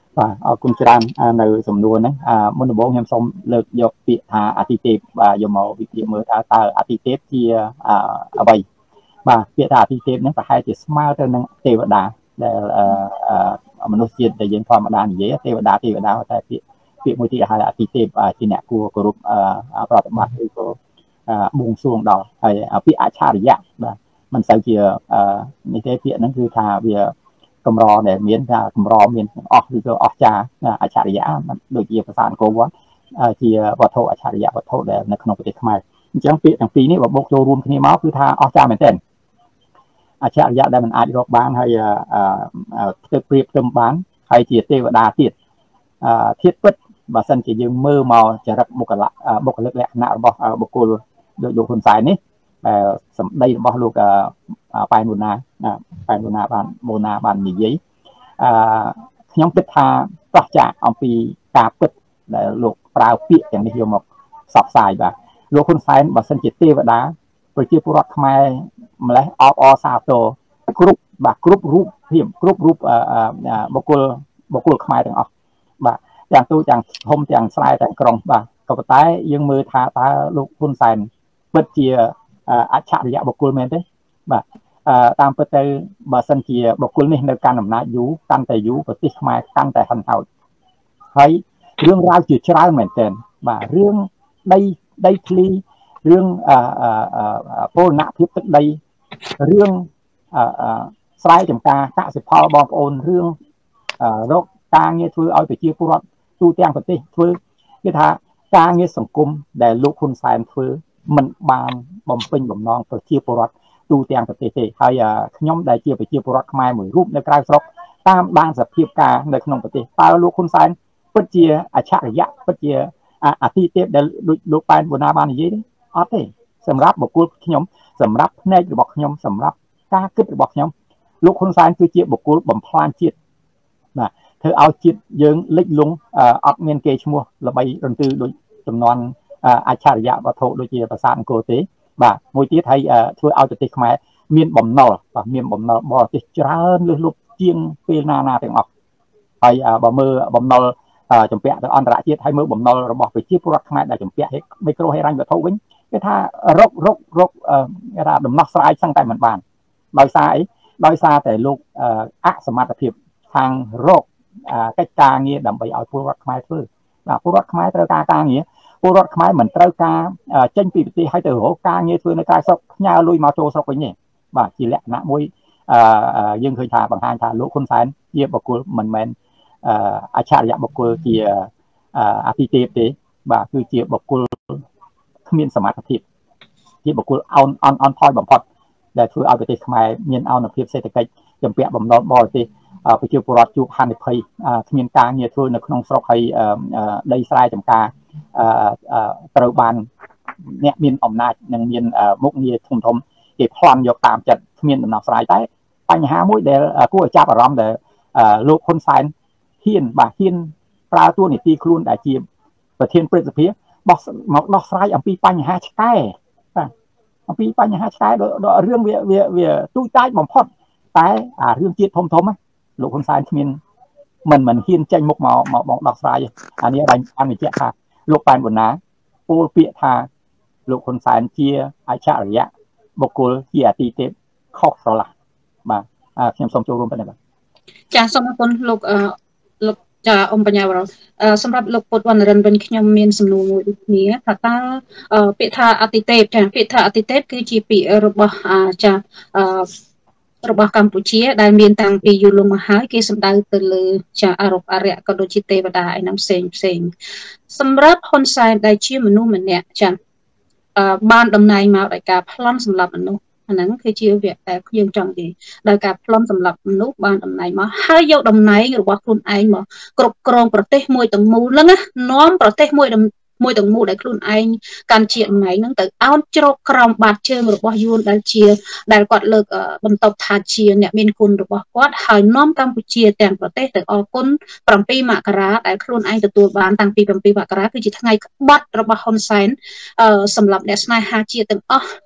បាទអរគុណច្រើននៅសំណួរហ្នឹងមុនដំបូងខ្ញុំសូមលើកយកពាក្យថាអតិទេពបាទយកមកវិភាគមើលថាតើអតិទេពជាអ្វីបាទពាក្យថាអតិទេពហ្នឹងប្រហែលជាស្មើទៅនឹងទេវតាដែលមនុស្សជាតិដែលយើងធម្មតានិយាយទេវតាតែពាក្យមួយទៀតហៅអតិទេពជាអ្នកគួរគោរពប្រតិបត្តិឬក៏បួងសួងដល់ហើយពាក្យអច្ឆរិយៈបាទមិនសូវជានេះទេពាក្យហ្នឹងគឺថាវាកម្រដែលមានថាកម្រមានអស់ឬក៏អស្ចារ្យអច្ឆរិយៈដូចជាភាសាអង្គរវត្តជាវត្ថុអច្ឆរិយៈវត្ថុដែលនៅក្នុងប្រទេសខ្មែរអញ្ចឹងពាក្យទាំងពីរនេះបើបូកចូលរួមគ្នាមកគឺថាអស្ចារ្យមែនទែនអច្ឆរិយៈដែលមិនអាចរកបានហើយធ្វើប្រៀបផ្ទឹមបានហើយជាទេវតាទៀតធៀបពិតបើសិនជាយើងមើលមកចរិតបុគ្គលិកលក្ខណៈរបស់បុគ្គលដូចលោកហ៊ុនសែននេះដែលសម្ដីរបស់លោកប៉ែនបូណាបាននិយាយខ្ញុំគិតថាប្រោះចាកអំពីការពិតដែលលោកប្រើពាក្យទាំងនេះយកមកផ្សព្វផ្សាយបាទលោកហ៊ុនសែនបើសិនជាទេវតាប្រជាពលរដ្ឋខ្មែរម្លេះអបអរសាទរគ្រប់រូបភាពគ្រប់រូបបុគ្គលខ្មែរទាំងអស់បាទទាំងទូទាំងធំទាំងស្រែទាំងក្រុងបាទក៏ប៉ុន្តែយើងមើលថាតើលោកហ៊ុនសែនពិតជាអច្ឆរិយៈបុគ្គលមែនទេបាទតាមពិតទៅបើសិនជាបុគ្គលនេះនៅកាន់អំណាចយូរកាន់តែយូរប្រទេសខ្មែរកាន់តែហិនហោចហើយរឿងរ៉ាវជាច្រើនមែនទែនបាទរឿងដីធ្លីរឿងពលនភាពទឹកដីរឿងស្រែចម្ការកសិផលបងប្អូនរឿងរកការងារធ្វើឲ្យប្រជាពលរដ្ឋទូទាំងប្រទេសធ្វើគឺថាការងារសង្គមដែលលោកហ៊ុនសែនធ្វើមិនបានបំពេញបំណងប្រជាពលរដ្ឋទូទាំងប្រទេសទេហើយខ្ញុំដែលជាប្រជាពលរដ្ឋខ្មែរមួយរូបនៅក្រៅស្រុកតាមដានសភាពការនៅក្នុងប្រទេសតើលោកហ៊ុនសែនពិតជាអច្ឆរិយៈពិតជាអតិទេពដែលដូចលោកប៉ែនបូណាបាននិយាយទេអត់ទេសម្រាប់បុគ្គលខ្ញុំសម្រាប់ផ្នែករបស់ខ្ញុំសម្រាប់ការគិតរបស់ខ្ញុំលោកហ៊ុនសែនគឺជាបុគ្គលបំផ្លាញជាតិបាទធ្វើឲ្យជាតិយើងលិចលង់អត់មានគេឈ្មោះល្បីរន្ទឺដូចចំនួនអច្ឆរិយៈវត្ថុដូចជាប្រាសាទអង្គរទេបាទមួយទៀតហើយធ្វើឲ្យប្រទេសខ្មែរមានបំណុលបាទមានបំណុលបរទេសច្រើនលើសលប់ជាងពេលណាទាំងអស់ហើយបើមើលបំណុលចម្ពាក់ទៅអន្តរជាតិហើយមើលបំណុលរបស់ប្រជាពលរដ្ឋខ្មែរដែលចម្ពាក់មីក្រូហិរញ្ញវត្ថុវិញគេថារកគេថាដំណោះស្រាយសឹងតែមិនបានដោយសារអីដោយសារតែលោកអសមត្ថភាពខាងរកកិច្ចការងារដើម្បីឲ្យពលរដ្ឋខ្មែរធ្វើបាទពលរដ្ឋខ្មែរត្រូវការងារពលរដ្ឋខ្មែរមិនត្រូវការចេញពីប្រទេសឲ្យទៅរកការងារធ្វើនៅក្រៅស្រុកផ្ញើលុយមកចូលស្រុកវិញទេបាទជាលក្ខណៈមួយយើងឃើញថាបង្ហាញថាលោកហ៊ុនសែនជាបុគ្គលមិនមែនអច្ឆរិយៈបុគ្គលជាអតិទេពទេបាទគឺជាបុគ្គលគ្មានសមត្ថភាពជាបុគ្គលអន់ថយបំផុតដែលធ្វើឲ្យប្រទេសខ្មែរមានអនុភាពសេដ្ឋកិច្ចចម្ពាក់បំណុលបរទេសប្រជាពលរដ្ឋជួបហានិភ័យគ្មានការងារធ្វើនៅក្នុងស្រុកហើយដីស្រែចម្ការត្រូវបានអ្នកមានអំណាចនិងមានមុខងារធំគេប្លន់យកតាមចិត្តគ្មានដំណោះស្រាយតែបញ្ហាមួយដែលគួរឲ្យចាប់អារម្មណ៍ដែលលោកហ៊ុនសែនហ៊ានប្រើតួនាទីខ្លួនដែលជាប្រធានព្រឹទ្ធសភាមកដោះស្រាយអំពីបញ្ហាឆ្កែបាទអំពីបញ្ហាឆ្កែរឿងវាទូចតាចបំផុតតែរឿងជាតិធំលោកហ៊ុនសែនគ្មានមិនហ៊ានចេញមុខមកដោះស្រាយអានេះបានបញ្ជាក់ថាលោកប៉ែនបូណាពោលពាក្យថាលោកហ៊ុនសែនជាអច្ឆរិយៈបុគ្គលជាអតិទេពខុសស្រឡះបាទខ្ញុំសូមចូលរួមប៉ុណ្ណឹងបាទចាសូមអរគុណលោកចាអ៊ំបញ្ញាវរសម្រាប់លោកពុទ្ធវណ្ណរិនវិញខ្ញុំមានសំណួរមួយដូចគ្នាថាតើពាក្យថាអតិទេពចាពាក្យថាអតិទេពគឺជាពាក្យរបស់ចារបស់កម្ពុជាដែលមានតាំងពីយូរលង់មកហើយគេសំដៅទៅលើចាអរុបអរិយក៏ដូចជាទេវតាឯហ្នឹងផ្សេងសម្រាប់ហ៊ុនសែនដែលជាមនុស្សម្នាក់ចាបានតំណែងមកដោយការប្លន់សម្រាប់មនុស្សអាហ្នឹងគឺជាវគ្គដែលយើងចង់និយាយដោយការប្លន់សម្រាប់មនុស្សបានតំណែងមកហើយយកតំណែងរបស់ខ្លួនឯងមកគ្រប់គ្រងប្រទេសមួយទាំងមូលហ្នឹងណានាំប្រទេសមួយទាំងមូលដែលខ្លួនឯងកាន់ជាតំណែងហ្នឹងទៅអោនជ្រកក្រោមបាតជើងរបស់យួនដែលគាត់លើកបន្ទប់ថាជាអ្នកមានគុណរបស់គាត់ហើយនាំកម្ពុជាទាំងប្រទេសទៅអរគុណ7មករាដែលខ្លួនឯងទទួលបានតាំងពី7មករាគឺជាថ្ងៃក្បត់របស់ហ៊ុនសែនសម្រាប់អ្នកស្នេហាជាតិទាំងអស់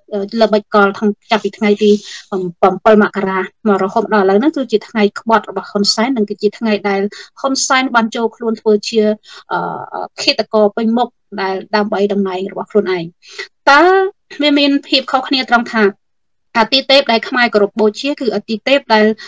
ល្បិចកលចាប់ពីថ្ងៃទី7 មករាមករហូតដល់ឥឡូវហ្នឹងគឺជាថ្ងៃក្បត់របស់ហ៊ុនសែននិងគឺជាថ្ងៃដែលហ៊ុនសែនបានចូលខ្លួនធ្វើជាឃាតករពេញមុខដែលដើម្បីតំណែងរបស់ខ្លួនឯងតើវាមានភាពខុសគ្នាត្រង់ថាអាទិទេពដែលខ្មែរគោរពបូជាគឺអាទិទេព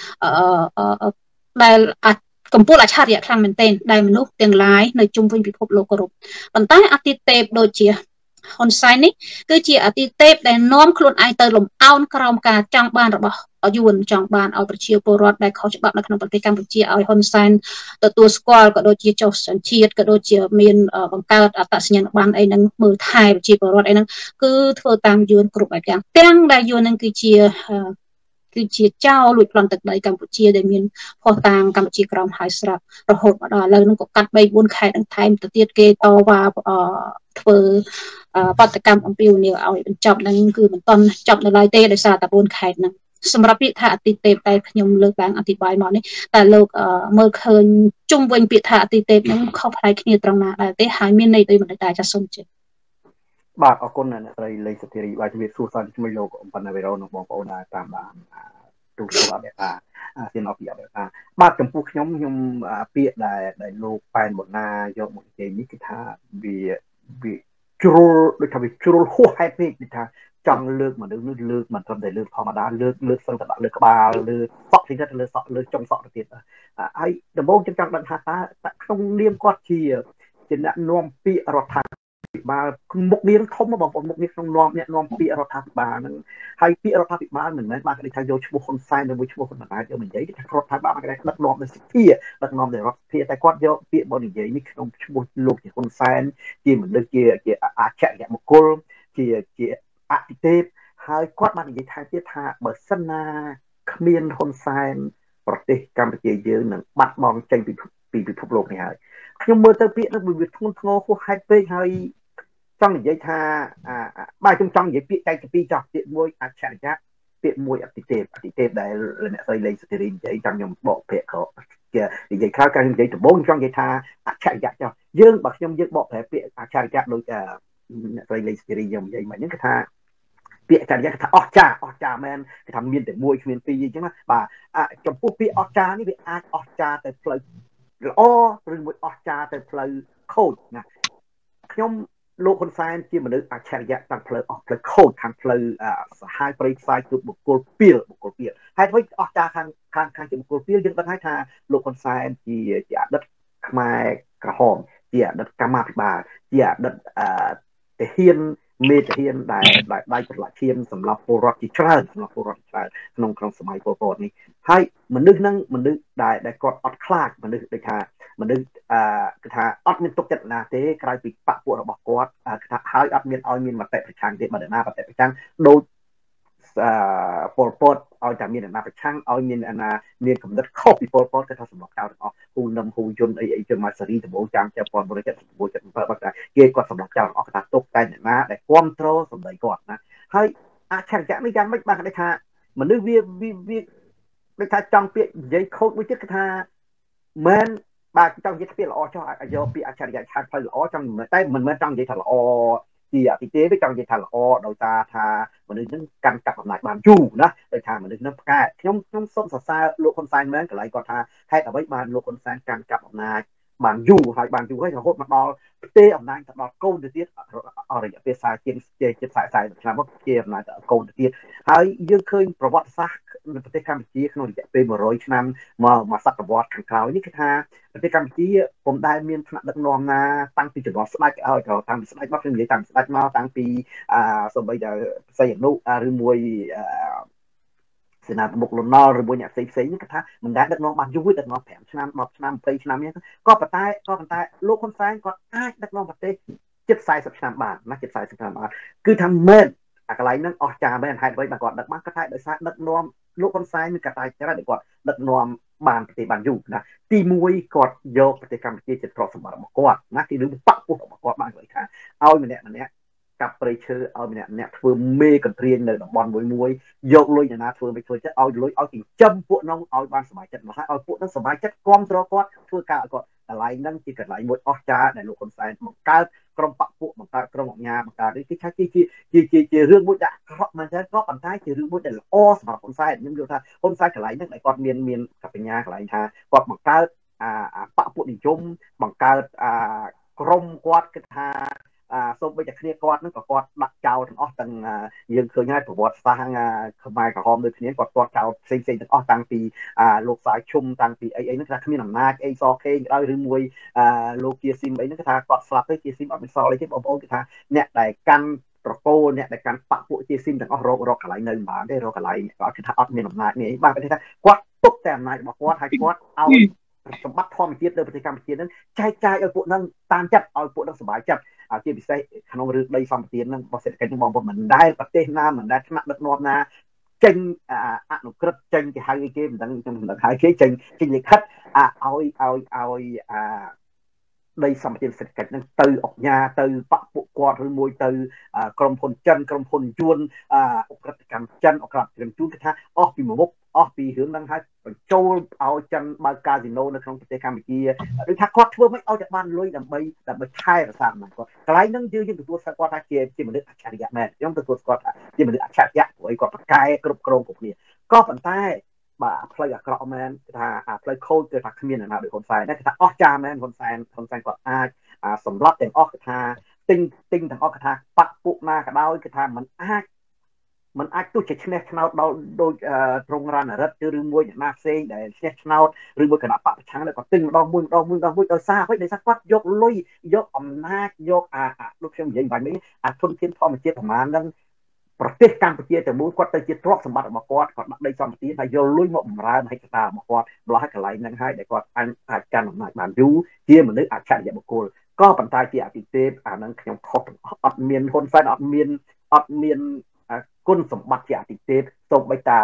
ដែលកម្ពុជាអច្ឆរិយៈខ្លាំងមែនទែនដែលមនុស្សទាំងឡាយនៅជុំវិញពិភពលោកគោរពប៉ុន្តែអាទិទេពដូចជាហ៊ុនសែននេះគឺជាអាទិទេពដែលនាំខ្លួនឯងទៅលំអោនក្រោមការចង់បានរបស់យួនចង់បានឲ្យប្រជាពលរដ្ឋដែលខុសច្បាប់នៅក្នុងប្រទេសកម្ពុជាឲ្យហ៊ុនសែនទទួលស្គាល់ក៏ដូចជាចុះសញ្ជាតិក៏ដូចជាមានបង្កើតអត្តសញ្ញាណប័ណ្ណអីហ្នឹងមើលថែប្រជាពលរដ្ឋអីហ្នឹងគឺធ្វើតាមយួនគ្រប់បែបយ៉ាងទាំងដែលយួនហ្នឹងគឺជាចៅលួចប្លន់ទឹកដីកម្ពុជាដែលមានផុសតាងកម្ពុជាក្រោមហើយស្រាប់រហូតមកដល់ឥឡូវហ្នឹងក៏កាត់3-4 ខែនឹងថែមទៅទៀតគេតវ៉ាធ្វើបាតកម្មអំពាវនាវឲ្យបញ្ចប់ហ្នឹងគឺមិនទាន់ចប់នៅឡើយទេដោយសារតែ4 ខែហ្នឹងសម្រាប់ពាក្យថាអតិទេពតែខ្ញុំលើកឡើងអธิบายមកនេះតែលោកមើលឃើញជុំវិញពាក្យថាអតិទេពហ្នឹងខុសប្លែកគ្នាត្រង់ណាដែរទេហើយមានន័យដូចមិនដែរចាសសូមជឿបាទអរគុណអ្នកស្រីលេខសុធារីបាទជំរាបសួរសាជាថ្មីលោកអំបណ្ណាវីរ៉ូនិងបងប្អូនដែលតាមដានទូរទស្សន៍អបថាអាស៊ានអបថាបាទចំពោះខ្ញុំពាក្យដែលលោកប៉ែនបណ្ណាយកមកនិយាយនេះគឺថាវាជ្រុលដូចថាវាជ្រុលហួសហេតុពេកគឺថាចង់លើកមនុស្សនេះលើកមិនត្រឹមតែលើកធម្មតាលើកសឹងតែដាក់លើក្បាលលើសក់ទីទៅលើសក់លើចុងសក់ទៅទៀតហើយដំបូងខ្ញុំចង់ដឹងថាតើក្នុងនាមគាត់ជាអ្នកនាំពាក្យរដ្ឋាភិបាលមុខងារធំបងប្អូនមុខងារក្នុងអ្នកនាំពាក្យរដ្ឋាភិបាលហ្នឹងហើយពាក្យរដ្ឋាភិបាលមិនមែនបានគេថាយកឈ្មោះហ៊ុនសែនឬមួយឈ្មោះហ៊ុនម៉ាណែតយកនិយាយថារដ្ឋាភិបាលបានគេដឹកនាំដោយសភាដឹកនាំដោយរដ្ឋសភាតែគាត់យកពាក្យមកនិយាយនេះក្នុងឈ្មោះលោកជាហ៊ុនសែនជាមនុស្សជាអច្ឆរិយបុគ្គលជាអតិទេពហើយគាត់បាននិយាយថាទៀតថាបើសិនណាគ្មានហ៊ុនសែនប្រទេសកម្ពុជាយើងនឹងបាត់បង់ចេញពីពិភពលោកនេះហើយខ្ញុំមើលទៅពាក្យនោះវាធ្ងន់ធ្ងរហួសហេតុពេកហើយចង់និយាយថាបាទខ្ញុំចង់និយាយពាក្យតែពីរចោះពាក្យមួយអច្ឆរិយៈពាក្យមួយអតិទេពដែលអ្នកស្រីលេងសុធារីនិយាយចាំខ្ញុំបកពាក្យគេនិយាយក្រៅការនិយាយដំបូងចង់និយាយថាអច្ឆរិយៈចោះយើងបើខ្ញុំយើងបកប្រែពាក្យអច្ឆរិយៈដូចអ្នកស្រីលេងសុធារីយើងនិយាយមកហ្នឹងគឺថាពាក្យអច្ឆរិយៈគឺថាអស្ចារ្យមែនគឺថាមានតែមួយគ្មានពីរអញ្ចឹងណាបាទចំពោះពាក្យអស្ចារ្យនេះវាអាចអស្ចារ្យទៅផ្លូវល្អឬមួយអស្ចារ្យទៅផ្លូវខូចណាខ្ញុំលោកហ៊ុនសែនជាមនុស្សអច្ឆរិយៈតាមផ្លូវខូចខាងផ្លូវសហាយប្រិយផ្សាយគឺបុគ្គលពីលហេតុអ្វីអស្ចារ្យខាងជាបុគ្គលពីលយើងដឹងហើយថាលោកហ៊ុនសែនជាអតីតខ្មែរក្រហមជាអតីតកម្មាភិបាលជាអតីតទាហានមេទាហានដែលដៃប្រឡាក់ឈាមសម្រាប់ពលរដ្ឋជាច្រើនក្នុងសម័យពលពតនេះហើយមនុស្សហ្នឹងមនុស្សដែលគាត់អត់ខ្លាចមនុស្សដូចថាមនុស្សគឺថាអត់មានទុកចិត្តណាទេក្រៅពីបកពួករបស់គាត់គឺថាហើយអត់មានឲ្យមានមតិប្រឆាំងទេបើណាមតិប្រឆាំងដូចពលពតឲ្យតែមានអាណាប្រឆាំងឲ្យមានអាណាមានកំណត់ខុសពីពលពតគឺថាសម្រាប់ចោលទាំងអស់ហ៊ូនឹមហ៊ូយុនអីជាមកសេរីដំបូងចាំ1976 77បាត់តែគេគាត់សម្រាប់ចោលទាំងអស់ថាទុកតែអ្នកណាដែលគ្រប់គ្រងសម្ដីគាត់ណាហើយអច្ឆរិយៈនេះយ៉ាងម៉េចបានគេថាមនុស្សវាដូចថាចង់ពាក្យនិយាយខូចមួយទៀតគឺថាមែនបាទចង់និយាយពាក្យល្អចោះយកពាក្យអច្ឆរិយៈឆាតផ្លូវល្អចង់តែមិនមែនចង់និយាយថាល្អជាអតិទេពទេចង់និយាយថាល្អដោយសារថាមនុស្សហ្នឹងកាន់កាប់អំណាចបានយូរណាដោយថាមនុស្សហ្នឹងផ្កាយខ្ញុំសូមសរសើរលោកហ៊ុនសែនមែនកន្លែងគាត់ថាហេតុអ្វីបានលោកហ៊ុនសែនកាន់កាប់អំណាចបានយូរហើយរហូតមកដល់ផ្ទេរអំណាចទៅដល់កូនទៅទៀតអររយៈពេល40ឆ្នាំមកផ្ទេរអំណាចទៅកូនទៅទៀតហើយយើងឃើញប្រវត្តិសាស្ត្រនៅប្រទេសកម្ពុជាក្នុងរយៈពេល100ឆ្នាំមកសតវត្សខាងក្រោយនេះគឺថាប្រទេសកម្ពុជាពុំដែលមានថ្នាក់ដឹកនាំណាតាំងពីជំនាន់ស្ដេចឲ្យតាំងពីស្ដេចមកខ្ញុំនិយាយតាំងពីស្ដេចមកតាំងពីសូម្បីតែសីហនុឬមួយសេនាប្រមុខលន់នល់ឬមួយអ្នកផ្សេងនេះគឺថាមិនដែលដឹកនាំបានយូរទេដឹកនាំ5ឆ្នាំ10ឆ្នាំ20ឆ្នាំនេះក៏ប៉ុន្តែលោកហ៊ុនសែនគាត់អាចដឹកនាំប្រទេសជិត40ឆ្នាំបានណាជិត40ឆ្នាំបានគឺថាមែនអាកន្លែងហ្នឹងអស្ចារ្យមែនហេតុអ្វីបានគាត់ដឹកបានគាត់ថាដោយសារដឹកនាំលោកហ៊ុនសែនមានកត្តាច្រើនដែលគាត់ដឹកនាំបានប្រទេសបានយូរណាទី1គាត់យកប្រទេសកម្ពុជាជាទ្រព្យសម្បត្តិរបស់គាត់ណាទី2បកពុះរបស់គាត់បាននិយាយថាឲ្យម្នាក់កាប់ព្រៃឈើឲ្យម្នាក់ធ្វើមេកន្ទ្រាននៅតំបន់មួយយកលុយអ្នកណាធ្វើមិនធ្វើចិត្តឲ្យលុយឲ្យចិញ្ចឹមពួកនោះឲ្យបានសុខចិត្តមកហើយឲ្យពួកនោះសុខចិត្តគ្រប់គ្រងគាត់ធ្វើការឲ្យគាត់កន្លែងហ្នឹងជាកន្លែងមួយអស្ចារ្យដែលលោកហ៊ុនសែនបង្កើតក្រុមបពុបង្កើតក្រុមអង្គការបង្កើតនេះគឺថាជារឿងមួយដាក់ក្រក់មែនទេក៏ប៉ុន្តែជារឿងមួយដែលល្អសម្រាប់ហ៊ុនសែនខ្ញុំយល់ថាហ៊ុនសែនកន្លែងហ្នឹងដែលគាត់មានកញ្ញាកន្លែងថាគាត់បង្កើតបពុនិយមបង្កើតក្រុមគាត់គិតថាសូម្បីតែគ្នាគាត់នឹងក៏គាត់ដាក់ចោលទាំងអស់ទាំងយើងឃើញហើយប្រវត្តិសាស្ត្រខ្មែរក្រហមដូចគ្នាគាត់ចោលផ្សេងទាំងអស់តាំងពីលោកសាយឈុំតាំងពីអីហ្នឹងថាគ្មានអំណាចអីសខេងដោយឬមួយលោកជាស៊ីមអីហ្នឹងគេថាគាត់ស្លាប់ទៅជាស៊ីមអត់មានសល់អីទេបងប្អូនគេថាអ្នកដែលកាន់ប្រកោអ្នកដែលកាន់បពុជាស៊ីមទាំងអស់រកកន្លែងនៅមិនបានទេរកកន្លែងគាត់គេថាអត់មានអំណាចនេះអីបាទគេថាគាត់ទុកតែអំណាចរបស់គាត់ហើយគាត់ឲ្យសម្បត្តិធម្មជាតិនៅប្រទេសកម្ពុជានឹងចែកចាយឲ្យពួកនឹងតាមចិត្តឲ្យពួកនឹងសុបាយចិត្តជាពិសេសក្នុងរឿងដីសម្បត្តិនឹងរបស់សេដ្ឋកិច្ចនឹងបងប្អូនមិនដែលប្រទេសណាមិនដែលថ្នាក់ដឹកនាំណាចេញអនុក្រឹត្យចេញគេហៅអីគេមិនដឹងហៅគេចេញលិខិតឲ្យដីសម្បត្តិសេដ្ឋកិច្ចនឹងទៅអង្គញាទៅបពុគាត់ឬមួយទៅក្រុមហ៊ុនចិនក្រុមហ៊ុនយួនអក្រិតកម្មចិនអក្រិតកម្មជួនគេថាអស់ពីមុខអស់ពីរឿងហ្នឹងហើយបញ្ចូលឲ្យចិនបើកកាស៊ីណូនៅក្នុងប្រទេសកម្ពុជាដូចថាគាត់ធ្វើមិនឲ្យតែបានលុយដើម្បីថែរក្សាអំណាចគាត់កន្លែងហ្នឹងយើងទទួលស្គាល់គាត់ថាជាមនុស្សអច្ឆរិយៈមែនខ្ញុំទទួលស្គាល់ថាជាមនុស្សអច្ឆរិយៈព្រោះគាត់ប្រកែគ្រប់គ្រងគ្រប់គ្នាក៏ប៉ុន្តែបាទផ្លូវអាក្រក់មែនគេថាផ្លូវខូចគឺថាគ្មានអ្នកណាដូចហ៊ុនសែនគេថាអស់ចាមែនហ៊ុនសែនគាត់អាចសម្លាប់ទាំងអស់គេថាទិញទាំងអស់គេថាបពុណាក៏ដោយគេថាมันអាចទោះជាឈ្នះឆ្នោតដោយត្រង់រណរដ្ឋឬមួយអ្នកណាផ្សេងដែលឈ្នះឆ្នោតឬមួយគណៈបកប្រឆាំងដែលគាត់ទិញម្ដងមួយដោយសារអ្វីដោយសារគាត់យកលុយយកអំណាចយកដូចខ្ញុំនិយាយបាញ់នេះធនធានធម្មជាតិប្រមាណហ្នឹងប្រទេសកម្ពុជាទាំងមូលគាត់ទៅជាទ្រព្យសម្បត្តិរបស់គាត់ដាក់ដីសម្បត្តិហើយយកលុយមកបម្រើមហិច្ឆតារបស់គាត់ម្លោះឲ្យកន្លែងហ្នឹងហើយដែលគាត់អាចកាន់អំណាចបានយូរជាមនុស្សអច្ឆរិយៈបុគ្គលក៏ប៉ុន្តែជាអតិទេពអាហ្នឹងខ្ញុំខុសអត់មានហ៊ុនសែនអត់មានគុណសម្បត្តិជាអតិទេពសូម្បីតែ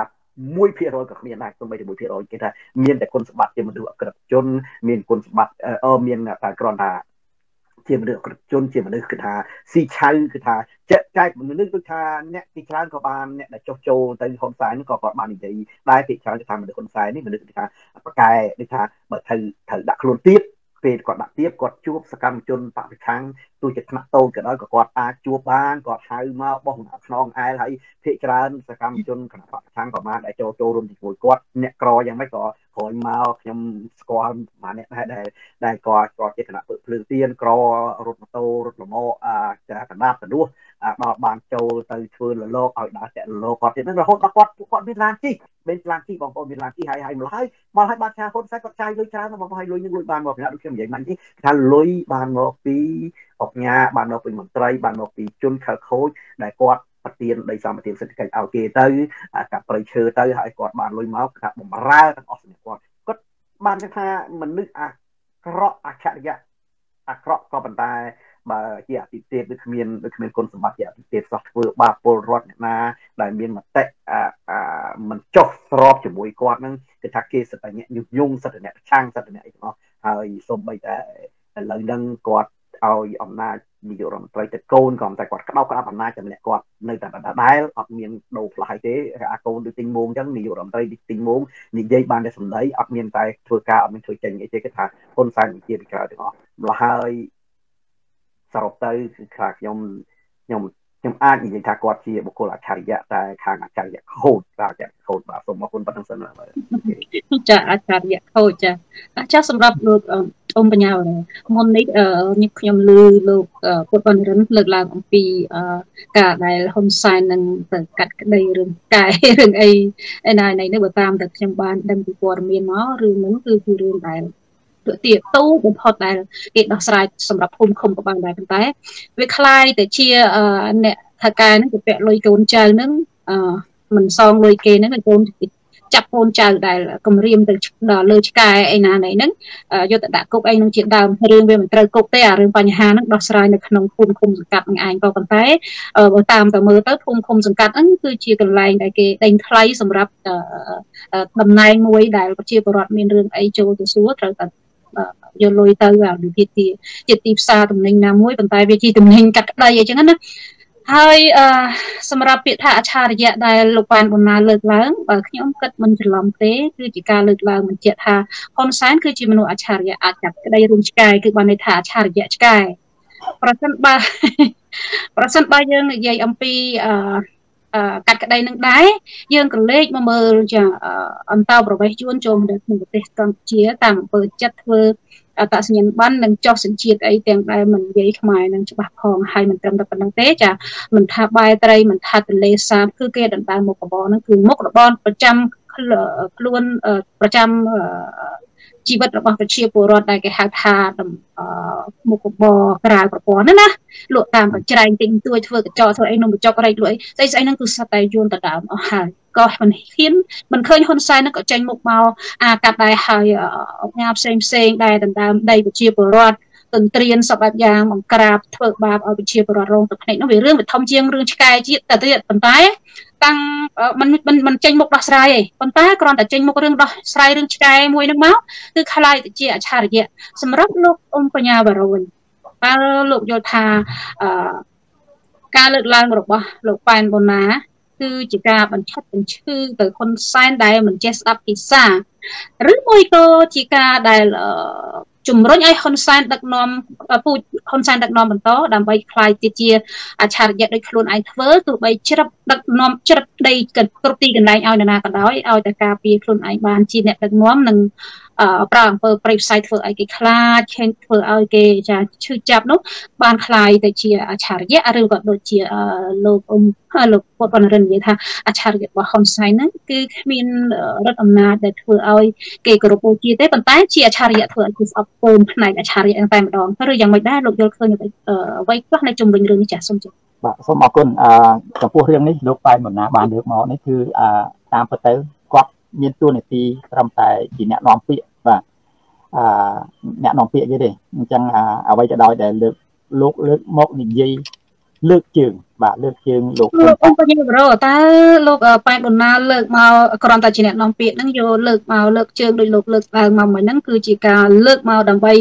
1% ក៏គ្មានដែរសូម្បីតែ 1% គេថាមានតែគុណសម្បត្តិជាមនុស្សអក្រិតជនមានគុណសម្បត្តិមានតែគ្រាន់តែជាមនុស្សអក្រិតជនជាមនុស្សគឺថាស៊ីឆៅគឺថាចែកមនុស្សដូចថាអ្នកទីច្រើនក៏បានអ្នកដែលចុះចូលទៅហ៊ុនសែនក៏គាត់បាននិយាយដែរទីច្រើនគឺថាមនុស្សហ៊ុនសែននេះមនុស្សគឺថាប្រកែដូចថាបើត្រូវដាក់ខ្លួនទៀតពេលគាត់ដាក់ទៀតគាត់ជួបសកម្មជនបពប្រឆាំងទោះជាថ្នាក់តូចក៏ដោយក៏គាត់អាចជួបបានគាត់ហៅមកបោះខ្នងអែលហើយភាគច្រើនសកម្មជនគណៈបពប្រឆាំងប្រមាណដែលចូលរួមជាមួយគាត់អ្នកក្រយ៉ាងម៉េចក៏ក្រោយមកខ្ញុំស្គាល់ប្រហែលអ្នកដែលគាត់ជាគណៈភ្លើងទៀនក្ររត់ម៉ូតូរត់លំកចាកណ្ដាប់កណ្ដួសដល់បានចូលទៅធ្វើលលោកឲ្យដើរតាក់លលោកគាត់ទៀតហ្នឹងរហូតដល់គាត់មានឡានជិះបងប្អូនមានឡានជិះហើយមកហើយបានថាហ៊ុនសែនគាត់ចាយលុយច្រើនមកហើយលុយនឹងលុយបានមកពីណាដូចខ្ញុំនិយាយមិនទេថាលុយបានមកពីអង្គការបានមកពីមន្ត្រីបានមកពីជនខិលខូចដែលគាត់ប្រទានដីសម្បត្តិសេដ្ឋកិច្ចឲ្យគេទៅកាប់ព្រៃឈើទៅហើយគាត់បានលុយមកថាបំរើទាំងអស់គ្នាគាត់បានថាមនុស្សអាក្រក់អច្ឆរិយៈអាក្រក់ក៏ប៉ុន្តែបើជាអតិទេពដូចគ្មានគុណសម្បត្តិជាអតិទេពសោះធ្វើបាបពលរដ្ឋអ្នកណាដែលមានមតិមិនចុះស្របជាមួយគាត់ហ្នឹងគឺថាគេសិតតែអ្នកញុះញង់សិតតែអ្នកប្រឆាំងសិតតែអ្នកអីទាំងអស់ហើយសូម្បីតែឥឡូវហ្នឹងគាត់ឲ្យអំណាចនាយករដ្ឋមន្ត្រីទៅកូនក៏តែគាត់ក្តោបអំណាចតែម្នាក់គាត់នៅតែដដែលអត់មានដូរផ្លាស់អីទេអាកូនដូចទិញមុងអញ្ចឹងនាយករដ្ឋមន្ត្រីទិញមុងនិយាយបានតែសម្ដីអត់មានតែធ្វើការអត់មានធ្វើចេញអីទេគេថាហ៊ុនសែនជាពិការទាំងអស់ម្ល៉េះហើយសរុបទៅគឺថាខ្ញុំអាចនិយាយថាគាត់ជាបុគ្គលអច្ឆរិយៈតែខាងអច្ឆរិយៈខូចបាទសូមអរគុណប៉ុណ្្នឹងសិនចាអច្ឆរិយៈខូចចាសម្រាប់លោកអ៊ំបញ្ញាមុននេះខ្ញុំឮលោកពុទ្ធវណ្ណរិនលើកឡើងអំពីការដែលហ៊ុនសែននឹងទៅកាត់ក្តីរឿងកែរឿងអីណានេះបើតាមតែខ្ញុំបានដឹងពីព័ត៌មានមករឿងហ្នឹងគឺជារឿងដែលទាទូបំផុតដែលគេដោះស្រាយសម្រាប់ភូមិឃុំក៏បានដែរប៉ុន្តែវាคล้ายតែជាអ្នកថៅកែហ្នឹងទៅពាក់លុយកូនចៅហ្នឹងមិនសងលុយគេហ្នឹងកូនចាប់កូនចៅដែលគម្រាមទៅដល់លើឆ្កែអីណាណីហ្នឹងយកទៅដាក់គុកអីហ្នឹងជាដើមរឿងវាមិនត្រូវគុកទេអារឿងបញ្ហាហ្នឹងដោះស្រាយនៅក្នុងភូមិឃុំសង្កាត់នឹងឯងក៏ប៉ុន្តែបើតាមទៅមើលទៅភូមិឃុំសង្កាត់ហ្នឹងគឺជាកន្លែងដែលគេដេញថ្លៃសម្រាប់តំណែងមួយដែលប្រជាពលរដ្ឋមានរឿងអីចូលទៅសួរត្រូវតែយកលុយទៅជាទីផ្សារទំនិញណាមួយប៉ុន្តែវាជាទំនិញកាត់ក្តីអីចឹងណាហើយសម្រាប់ពាក្យថាអច្ឆរិយៈដែលលោកប៉ែនប៊ុនណាលើកឡើងបើខ្ញុំគិតមិនច្រឡំទេគឺជាការលើកឡើងបញ្ជាក់ថាហ៊ុនសែនគឺជាមនុស្សអច្ឆរិយៈអាចកាត់ក្តីរួមឆ្កែគឺបានន័យថាអច្ឆរិយៈឆ្កែប្រសិនបើប្រសិនបើយើងនិយាយអំពីកាត់ក្តីនឹងដែរយើងក៏លេខមកមើលចាអន្តោប្រវេសន៍ជួនចូលមកក្នុងប្រទេសកម្ពុជាតាមអំពើចិត្តធ្វើអត្តសញ្ញាណប័ណ្ណនិងចុះសញ្ជាតិអីទាំងដែលមិននិយាយខ្មែរនឹងច្បាស់ផងហើយមិនត្រឹមតែប៉ុណ្្នឹងទេចាមិនថាបាយត្រីមិនថាទន្លេសាបគឺគេដណ្ដើមមុខរបរហ្នឹងគឺមុខរបរប្រចាំខ្លួនប្រចាំជីវិតរបស់ប្រជាពលរដ្ឋដែលគេហៅថាមុខរបរក្រៅប្រព័ន្ធណាលក់តាមប្រច្រែងទិញទួយធ្វើកញ្ចក់ធ្វើអីនំកញ្ចក់រែកលក់អីស្អីហ្នឹងគឺសត្វតែយួនទៅដើមអស់ហើយក៏មិនឃើញហ៊ុនសែនហ្នឹងក៏ចេញមុខមកកាត់ដែរហើយអង្គការផ្សេងដែលដណ្ដើមដីប្រជាពលរដ្ឋទន្ទ្រានសពបែបយ៉ាងបង្ក្រាបធ្វើបាបឲ្យប្រជាពលរដ្ឋរងទឹកភ្នែកនោះវារឿងវាធំជាងរឿងឆ្កែជាតិទៅទៀតប៉ុន្តែតាំងមិនចេញមុខដោះស្រាយទេប៉ុន្តែគ្រាន់តែចេញមុខរឿងដោះស្រាយរឿងឆ្កែមួយហ្នឹងមកគឺខ្លាយទៅជាអច្ឆរិយៈសម្រាប់លោកអ៊ុំបញ្ញាវរវិញតើលោកយល់ថាការលើកឡើងរបស់លោកប៉ែនបូណាគឺជាការបញ្ឆិតបញ្ឈឺទៅហ៊ុនសែនដែលមិនចេះស្ដាប់ភាសាឬមួយក៏ជាការដែលជំរុញឲ្យហ៊ុនសែនដឹកនាំហ៊ុនសែនដឹកនាំបន្តដើម្បីខ្លាយទៅជាអច្ឆរិយៈដោយខ្លួនឯងធ្វើទោះបីជ្រិបដឹកនាំជ្រិបដីគ្រប់ទីកន្លែងឲ្យនរណាក៏ដោយឲ្យតែការពារខ្លួនឯងបានជាអ្នកដឹកនាំនិងប្រើអំពើប្រៃផ្សៃធ្វើឲ្យគេខ្លាចធ្វើឲ្យគេចាឈឺចាប់នោះបានខ្លាយទៅជាអច្ឆរិយៈឬក៏ដូចជាលោកពុតបណ្ឌរិននិយាយថាអច្ឆរិយៈរបស់ហ៊ុនសែនហ្នឹងគឺគ្មានរដ្ឋអំណាចដែលធ្វើឲ្យគេគោរពបូជាទេប៉ុន្តែជាអច្ឆរិយៈធ្វើឲ្យគេស្អប់ពើមផ្នែកអច្ឆរិយៈតែម្ដងឬយ៉ាងម៉េចដែរលោកយល់ឃើញអ្វីខ្លះនៅជំរុញរឿងនេះចាសូមជម្រាបបាទសូមអរគុណចំពោះរឿងនេះលោកប៉ែនបណ្ណាបានលើកមកនេះគឺតាមពិតទៅគាត់មានតួនាទីត្រឹមតែជាអ្នកនាំពាក្យបាទអ្នកនាំពាក្យទេអញ្ចឹងអ្វីក៏ដោយដែលលោកលើកមកនិយាយលើកជើងបាទលើកជើងលោកអ៊ំបញ្ញាប្រូតើលោកប៉ែនបូណាលើកមកគ្រាន់តែជាអ្នកនាំពាក្យហ្នឹងយកលើកជើងដោយលោកលើកឡើងមកមួយហ្នឹងគឺជាការលើកមកដើម្បី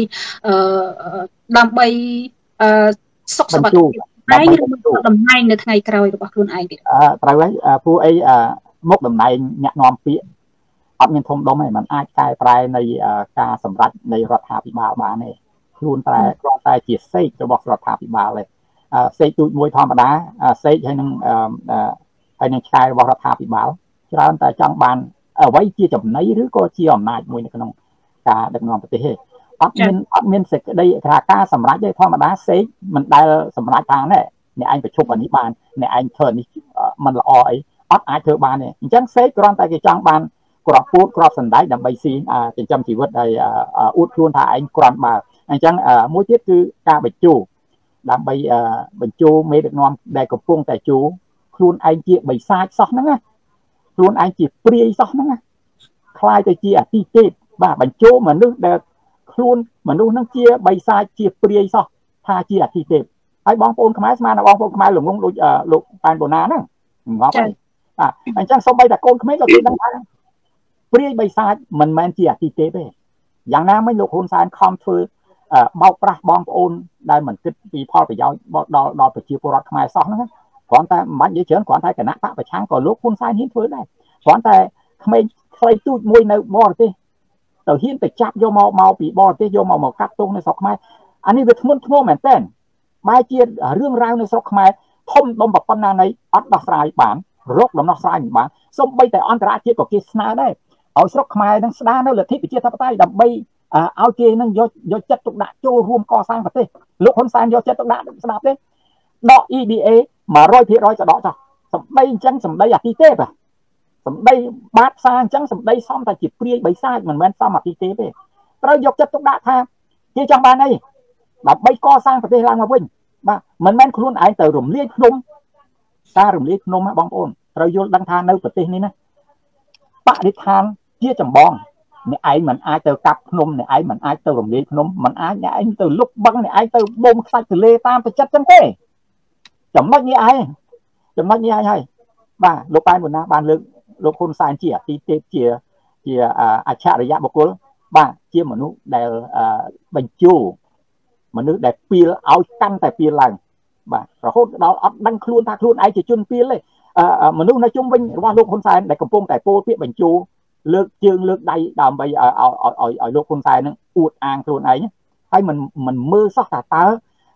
សុខសប្បាយឯងឬតំណែងនៅថ្ងៃក្រោយរបស់ខ្លួនឯងទៀតត្រូវហើយព្រោះអីមុខតំណែងអ្នកនាំពាក្យអត់មានធំដុំទេมันអាចកែប្រែនៃការសម្រេចនៃរដ្ឋាភិបាលបានទេខ្លួនតែជាសេករបស់រដ្ឋាភិបាលទេសេកទូចមួយធម្មតាសេកហើយនឹងឆ្កែរបស់រដ្ឋាភិបាលច្រើនតែចង់បានអ្វីជាចំណីឬក៏ជាអំណាចមួយនៅក្នុងការដឹកនាំប្រទេសទេអត់មានសេចក្តីថាការសម្រេចទេធម្មតាសេកមិនដែលសម្រេចបានទេអ្នកឯងប្រជុំអានេះបានអ្នកឯងធ្វើនេះមិនល្អអីអត់អាចធ្វើបានទេអញ្ចឹងសេកគ្រាន់តែគេចង់បានក្របពូតក្របសណ្ដែកដើម្បីស៊ីចិញ្ចឹមជីវិតហើយអួតខ្លួនថាឯងគ្រាន់បើអញ្ចឹងមួយទៀតគឺការបញ្ជូដើម្បីបញ្ជូមេដឹកនាំដែលកំពុងតែជួខ្លួនឯងជាបិសាចសោះហ្នឹងណាខ្លួនឯងជាព្រាយសោះហ្នឹងណាខ្លាយទៅជាអតិទេពបាទបញ្ជូមនុស្សដែលខ្លួនមនុស្សហ្នឹងជាបិសាចជាព្រាយសោះថាជាអតិទេពហើយបងប្អូនខ្មែរស្មានតែបងប្អូនខ្មែរល្ងងដូចលោកប៉ែនបូណាហ្នឹងងាប់ហើយបាទអញ្ចឹងសូម្បីតែកូនក្មេងក៏គេដឹងថាព្រាយបិសាចមិនមែនជាអតិទេពទេយ៉ាងណាមិញលោកហ៊ុនសែនខំធ្វើបោកប្រាស់បងប្អូនដែលមិនគិតពីផលប្រយោជន៍ដល់ប្រជាពលរដ្ឋខ្មែរសោះហ្នឹងគ្រាន់តែមិនបាច់និយាយច្រើនគ្រាន់តែគណៈបកប្រឆាំងក៏លោកហ៊ុនសែនហ៊ានធ្វើដែរគ្រាន់តែក្មេងខ្លីទូចមួយនៅបរទេសទៅហ៊ានទៅចាប់យកមកពីបរទេសយកមកកាត់ទោសនៅស្រុកខ្មែរអានេះវាធ្ងន់ធ្ងរមែនតើបែរជារឿងរ៉ាវនៅស្រុកខ្មែរធំដុំប៉ុណ្ណានៃអត់ដោះស្រាយបានរកដំណោះស្រាយមិនបានសូម្បីតែអន្តរជាតិក៏គេស្នើដែរឲ្យស្រុកខ្មែរនឹងស្ដារនៅលទ្ធិប្រជាធិបតេយ្យដើម្បីឲ្យគេនឹងយកចិត្តទុកដាក់ចូលរួមកសាងប្រទេសលោកហ៊ុនសែនយកចិត្តទុកដាក់ស្ដាប់ទេដក EBA 100%ក៏ដកចោះសម្ដីអញ្ចឹងសម្ដីអតិទេពសម្ដីបាតផ្សារអញ្ចឹងសម្ដីសមតែជាព្រាយបិសាចមិនមែនសមអតិទេពទេត្រូវយកចិត្តទុកដាក់ថាគេចង់បានអីដើម្បីកសាងប្រទេសឡើងមកវិញបាទមិនមែនខ្លួនឯងទៅរំលាយភ្នំការរំលាយភ្នំបងប្អូនត្រូវយល់ដឹងថានៅប្រទេសនេះណាបរិស្ថានជាចម្បងអ្នកឯងមិនអាចទៅកាប់ភ្នំអ្នកឯងមិនអាចទៅរំលាយភ្នំមិនអាចអ្នកឯងទៅលុបបឹងអ្នកឯងទៅបូមខ្សាច់ទន្លេតាមទៅចិត្តចឹងទេចំណុចនេះឯងហើយបាទលោកប៉ែនបូណាបានលើកលោកហ៊ុនសែនជាអតិទេពជាអច្ឆរិយៈបុគ្គលបាទជាមនុស្សដែលបញ្ជូមនុស្សដែលពីលឲ្យកាន់តែពីលឡើងបាទរហូតដល់អត់ដឹងខ្លួនថាខ្លួនឯងជាជនពីលទេមនុស្សនៅជុំវិញរបស់លោកហ៊ុនសែនដែលកំពុងតែពោលពាក្យបញ្ជូលើកជើងលើកដៃដើម្បីឲ្យលោកហ៊ុនសែននឹងអួតអាងខ្លួនឯងហើយមិនមើលសោះថាតើ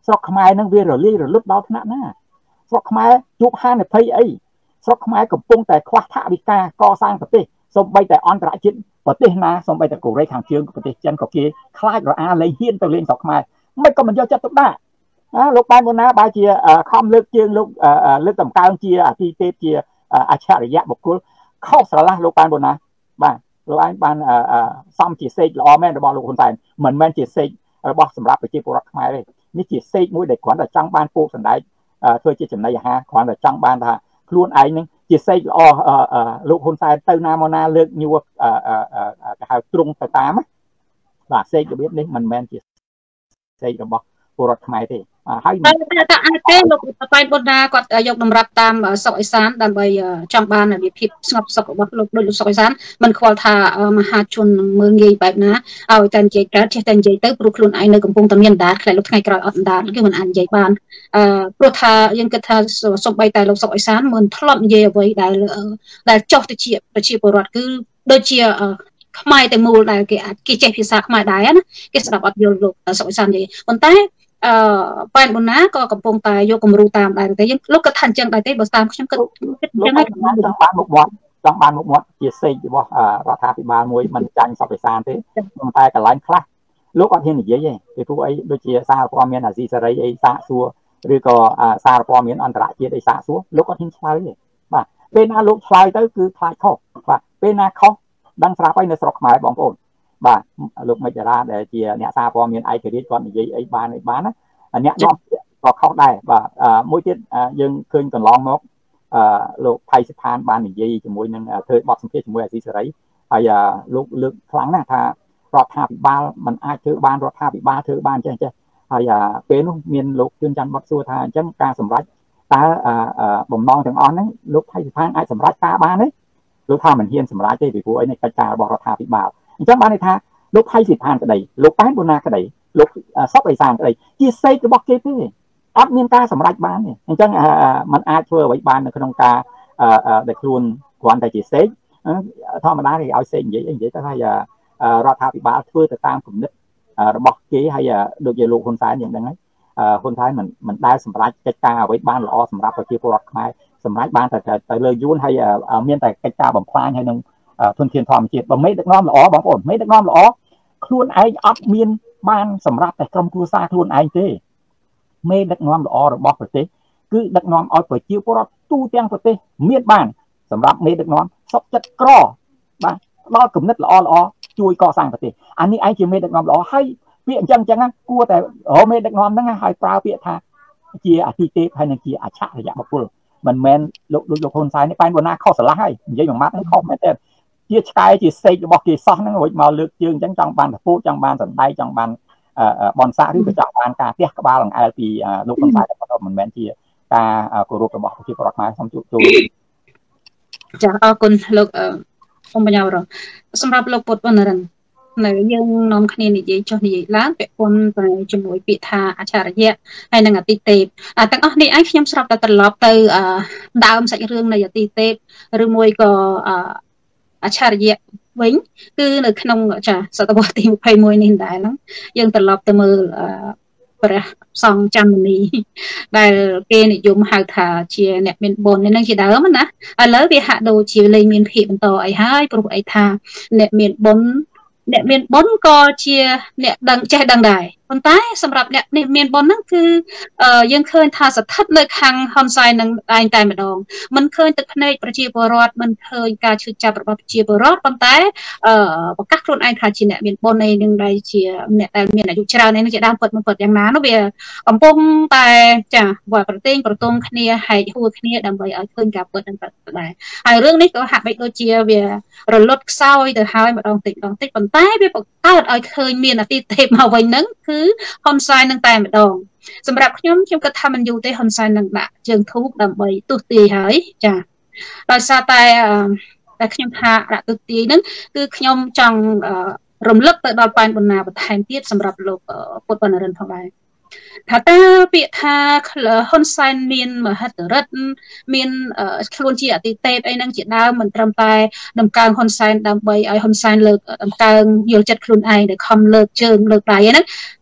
ស្រុកខ្មែរនឹងវារលាយរលត់ដល់ថ្នាក់ណាស្រុកខ្មែរជួបហានិភ័យអីស្រុកខ្មែរកំពុងតែខ្វះថវិកាកសាងប្រទេសសូម្បីតែអន្តរជាតិប្រទេសណាសូម្បីតែកូរ៉េខាងជើងប្រទេសចិនក៏គេខ្លាចរអាលែងហ៊ានទៅលេងស្រុកខ្មែរមិនក៏មិនយកចិត្តទុកដាក់លោកប៉ែនបូណាបើជាខំលើកជើងលោកលើកតម្កើងជាអតិទេពជាអច្ឆរិយៈបុគ្គលខុសស្រឡះលោកប៉ែនបូណាបាទលោកឯងបានសំជាសេកល្អមែនរបស់លោកហ៊ុនសែនមិនមែនជាសេករបស់សម្រាប់ប្រជាពលរដ្ឋខ្មែរទេនេះជាសេកមួយដែលគ្រាន់តែចង់បានពូកសណ្ដែកធ្វើជាចំណីអាហារគ្រាន់តែចង់បានថាខ្លួនឯងនឹងជាសេកល្អលោកហ៊ុនសែនទៅណាមកណាលើកញួរគេហៅទ្រង់ទៅតាមបាទសេករបៀបនេះមិនមែនជាសេករបស់ពលរដ្ឋខ្មែរទេហើយតែអាចទេលោកប៉ែនបូណាគាត់យកតម្រាប់តាមសុកអេសានដើម្បីចង់បានវិភាពស្ងប់សុខរបស់លោកដូចលោកសុកអេសានមិនខ្វល់ថាមហាជននឹងមើលងាយបែបណាឲ្យតែនិយាយកើតចេះតែនិយាយទៅព្រោះខ្លួនឯងនៅកំពុងតែមានអណ្ដាតខ្លាចលោកថ្ងៃក្រោយអត់អណ្ដាតគឺមិនអាចនិយាយបានព្រោះថាយើងគិតថាសំបីតែលោកសុកអេសានមិនធ្លាប់និយាយអ្វីដែលចោះទៅជាប្រជាពលរដ្ឋគឺដូចជាខ្មែរតែមូលដែលគេចេះភាសាខ្មែរដែរណាគេស្ដាប់អត់យល់លោកសុកអេសាននិយាយប៉ុន្តែប៉ែនបូណាក៏កំពុងតែយកគំរូតាមដែរទេយើងលោកក៏ថាអញ្ចឹងដែរទេបើតាមខ្ញុំគិតអញ្ចឹងហើយចង់បានមុខមាត់ជាសេករបស់រដ្ឋាភិបាលមួយមិនចាញ់សុកអេសានទេប៉ុន្តែកន្លែងខ្លះលោកអត់ហ៊ាននិយាយទេពីព្រោះអីដូចជាសារព័ត៌មានអាស៊ីសេរីអីសាកសួរឬក៏សារព័ត៌មានអន្តរជាតិអីសាកសួរលោកអត់ហ៊ានឆ្លើយទេបាទពេលណាលោកឆ្លើយទៅគឺខ្លាចខុសបាទពេលណាខុសដឹងស្រាប់ហើយនៅស្រុកខ្មែរបងប្អូនបាទលោកមេចរាដែលជាអ្នកសារព័ត៌មានឯករាជ្យគាត់និយាយអីបានណាអ្នកនាំក៏ខុសដែរបាទមួយទៀតយើងឃើញកន្លងមកលោកថៃសិដ្ឋានបាននិយាយជាមួយនឹងធ្វើបទសម្ភាសន៍ជាមួយអាស៊ីសេរីហើយលោកលើកខ្លាំងណាស់ថារដ្ឋាភិបាលមិនអាចធ្វើបានរដ្ឋាភិបាលធ្វើបានចេះហើយពេលនោះមានលោកជួនច័ន្ទបតសួរថាអញ្ចឹងការសម្រេចតើបំណងទាំងអស់ហ្នឹងលោកថៃសិដ្ឋានអាចសម្រេចការបានទេលោកថាមិនហ៊ានសម្រេចទេពីព្រោះអីនេះកិច្ចការរបស់រដ្ឋាភិបាលអញ្ចឹងបានន័យថាលោកថៃសិដ្ឋានក្តីលោកប៉ែនបូណាក្តីលោកសុកអេសានក្តីជាសេករបស់គេទេអត់មានការសម្រេចបានទេអញ្ចឹងมันអាចធ្វើអ្វីបាននៅក្នុងការដែលខ្លួនគ្រាន់តែជាសេកធម្មតាគេឲ្យសេកនិយាយទៅហើយរដ្ឋាភិបាលធ្វើទៅតាមគំនិតរបស់គេហើយដូចជាលោកហ៊ុនសែនយ៉ាងហ្នឹងហើយហ៊ុនសែនមិនដែលសម្រេចកិច្ចការអ្វីបានល្អសម្រាប់ប្រជាពលរដ្ឋខ្មែរសម្រេចបានតែទៅលើយួនហើយមានតែកិច្ចការបំផ្លាញហើយនឹងធនធានធម្មជាតិបើមេដឹកនាំល្អបងប្អូនមេដឹកនាំល្អខ្លួនឯងអត់មានបានសម្រាប់តែក្រុមគ្រួសារខ្លួនឯងទេមេដឹកនាំល្អរបស់ប្រទេសគឺដឹកនាំឲ្យប្រជាពលរដ្ឋទូទាំងប្រទេសមានបានសម្រាប់មេដឹកនាំសុខចិត្តក្របាទដល់គំនិតល្អជួយកសាងប្រទេសអានេះឯងជាមេដឹកនាំល្អហើយពាក្យអញ្ចឹងគួរតែរកមេដឹកនាំហ្នឹងហើយប្រើពាក្យថាជាអតិទេពហើយនឹងជាអច្ឆរិយបុគ្គលមិនមែនលោកហ៊ុនសែននេះប៉ែនបូណាខុសស្រឡះហើយនិយាយមួយម៉ាត់ហ្នឹងខុសមែនទេជាឆ្កែជាសេករបស់គេសោះហ្នឹងរួចមកលើកជើងអញ្ចឹងចង់បានតពូចង់បានសណ្ដែកចង់បានបនសាឬក៏ចង់បានការទះក្បាលអង្អែលពីលោកហ៊ុនសែនតែប៉ុណ្ណោះមិនមែនជាការគោរពរបស់ប្រជាពលរដ្ឋខ្មែរសូមជួបចាអរគុណលោកអង្គបញ្ញាវរសម្រាប់លោកពុទ្ធវណ្ណរិននៅយើងនាំគ្នានិយាយចុះនិយាយឡើងពាក់ព័ន្ធទៅជាមួយពាក្យថាអច្ឆរិយៈហើយនឹងអតិទេពទាំងអស់នេះឯងខ្ញុំស្រាប់តែត្រឡប់ទៅដើមសាច់រឿងនៃអតិទេពឬមួយក៏អច្ឆរិយៈវិញគឺនៅក្នុងសតវត្សទី21នេះដែរហ្នឹងយើងត្រឡប់ទៅមើលព្រះសង្ឃច័ន្ទមុនីដែលគេនិយមហៅថាជាអ្នកមានបុណ្យនេះនឹងជាដើមណាឥឡូវវាហាក់ដូចជាលែងមានភាពបន្តអីហើយព្រោះអីថាអ្នកមានបុណ្យក៏ជាអ្នកដឹងចេះដឹងដែរប៉ុន្តែសម្រាប់អ្នកមានបុណ្យហ្នឹងគឺយើងឃើញថាស្ថិតនៅខាងហ៊ុនសែននឹងឯងតែម្ដងមិនឃើញទឹកភ្នែកប្រជាពលរដ្ឋមិនឃើញការឈឺចាប់របស់ប្រជាពលរដ្ឋប៉ុន្តែប្រកាសខ្លួនឯងថាជាអ្នកមានបុណ្យឯនឹងដែលជាអ្នកដែលមានអាយុច្រើនឯនឹងជាដើមពិតយ៉ាងណានោះវាកំពុងតែប្រទេសប្រទងគ្នាហែកហួរគ្នាដើម្បីឲ្យឃើញការពិតនឹងដែរហើយរឿងនេះក៏ហាក់បីដូចជាវារលត់ខ្សោយទៅហើយម្ដងតិចប៉ុន្តែវាបង្កើតឲ្យឃើញមានអតិទេពមកវិញហ្នឹងគឺហ៊ុនសែននឹងតែម្ដងសម្រាប់ខ្ញុំគិតថាមិនយូរទេហ៊ុនសែននឹងដាក់ជើងធូបដើម្បីទុះទាយហើយដោយសារតែខ្ញុំថាដាក់ទុះទាយហ្នឹងគឺខ្ញុំចង់រំលឹកទៅដល់ប៉ែនបូណាបន្ថែមទៀតសម្រាប់លោកពុទ្ធវណ្ណរិនផងដែរថាតើពាក្យថាហ៊ុនសែនមានមហិទ្ធិឫទ្ធិមានខ្លួនជាអតិទេពអីហ្នឹងជាដើមមិនត្រឹមតែដំកើងហ៊ុនសែនដើម្បីឲ្យហ៊ុនសែនលើកដំកើងយល់ចិត្តខ្លួនឯងដែលខំលើកជើងលើកដៃហ្នឹង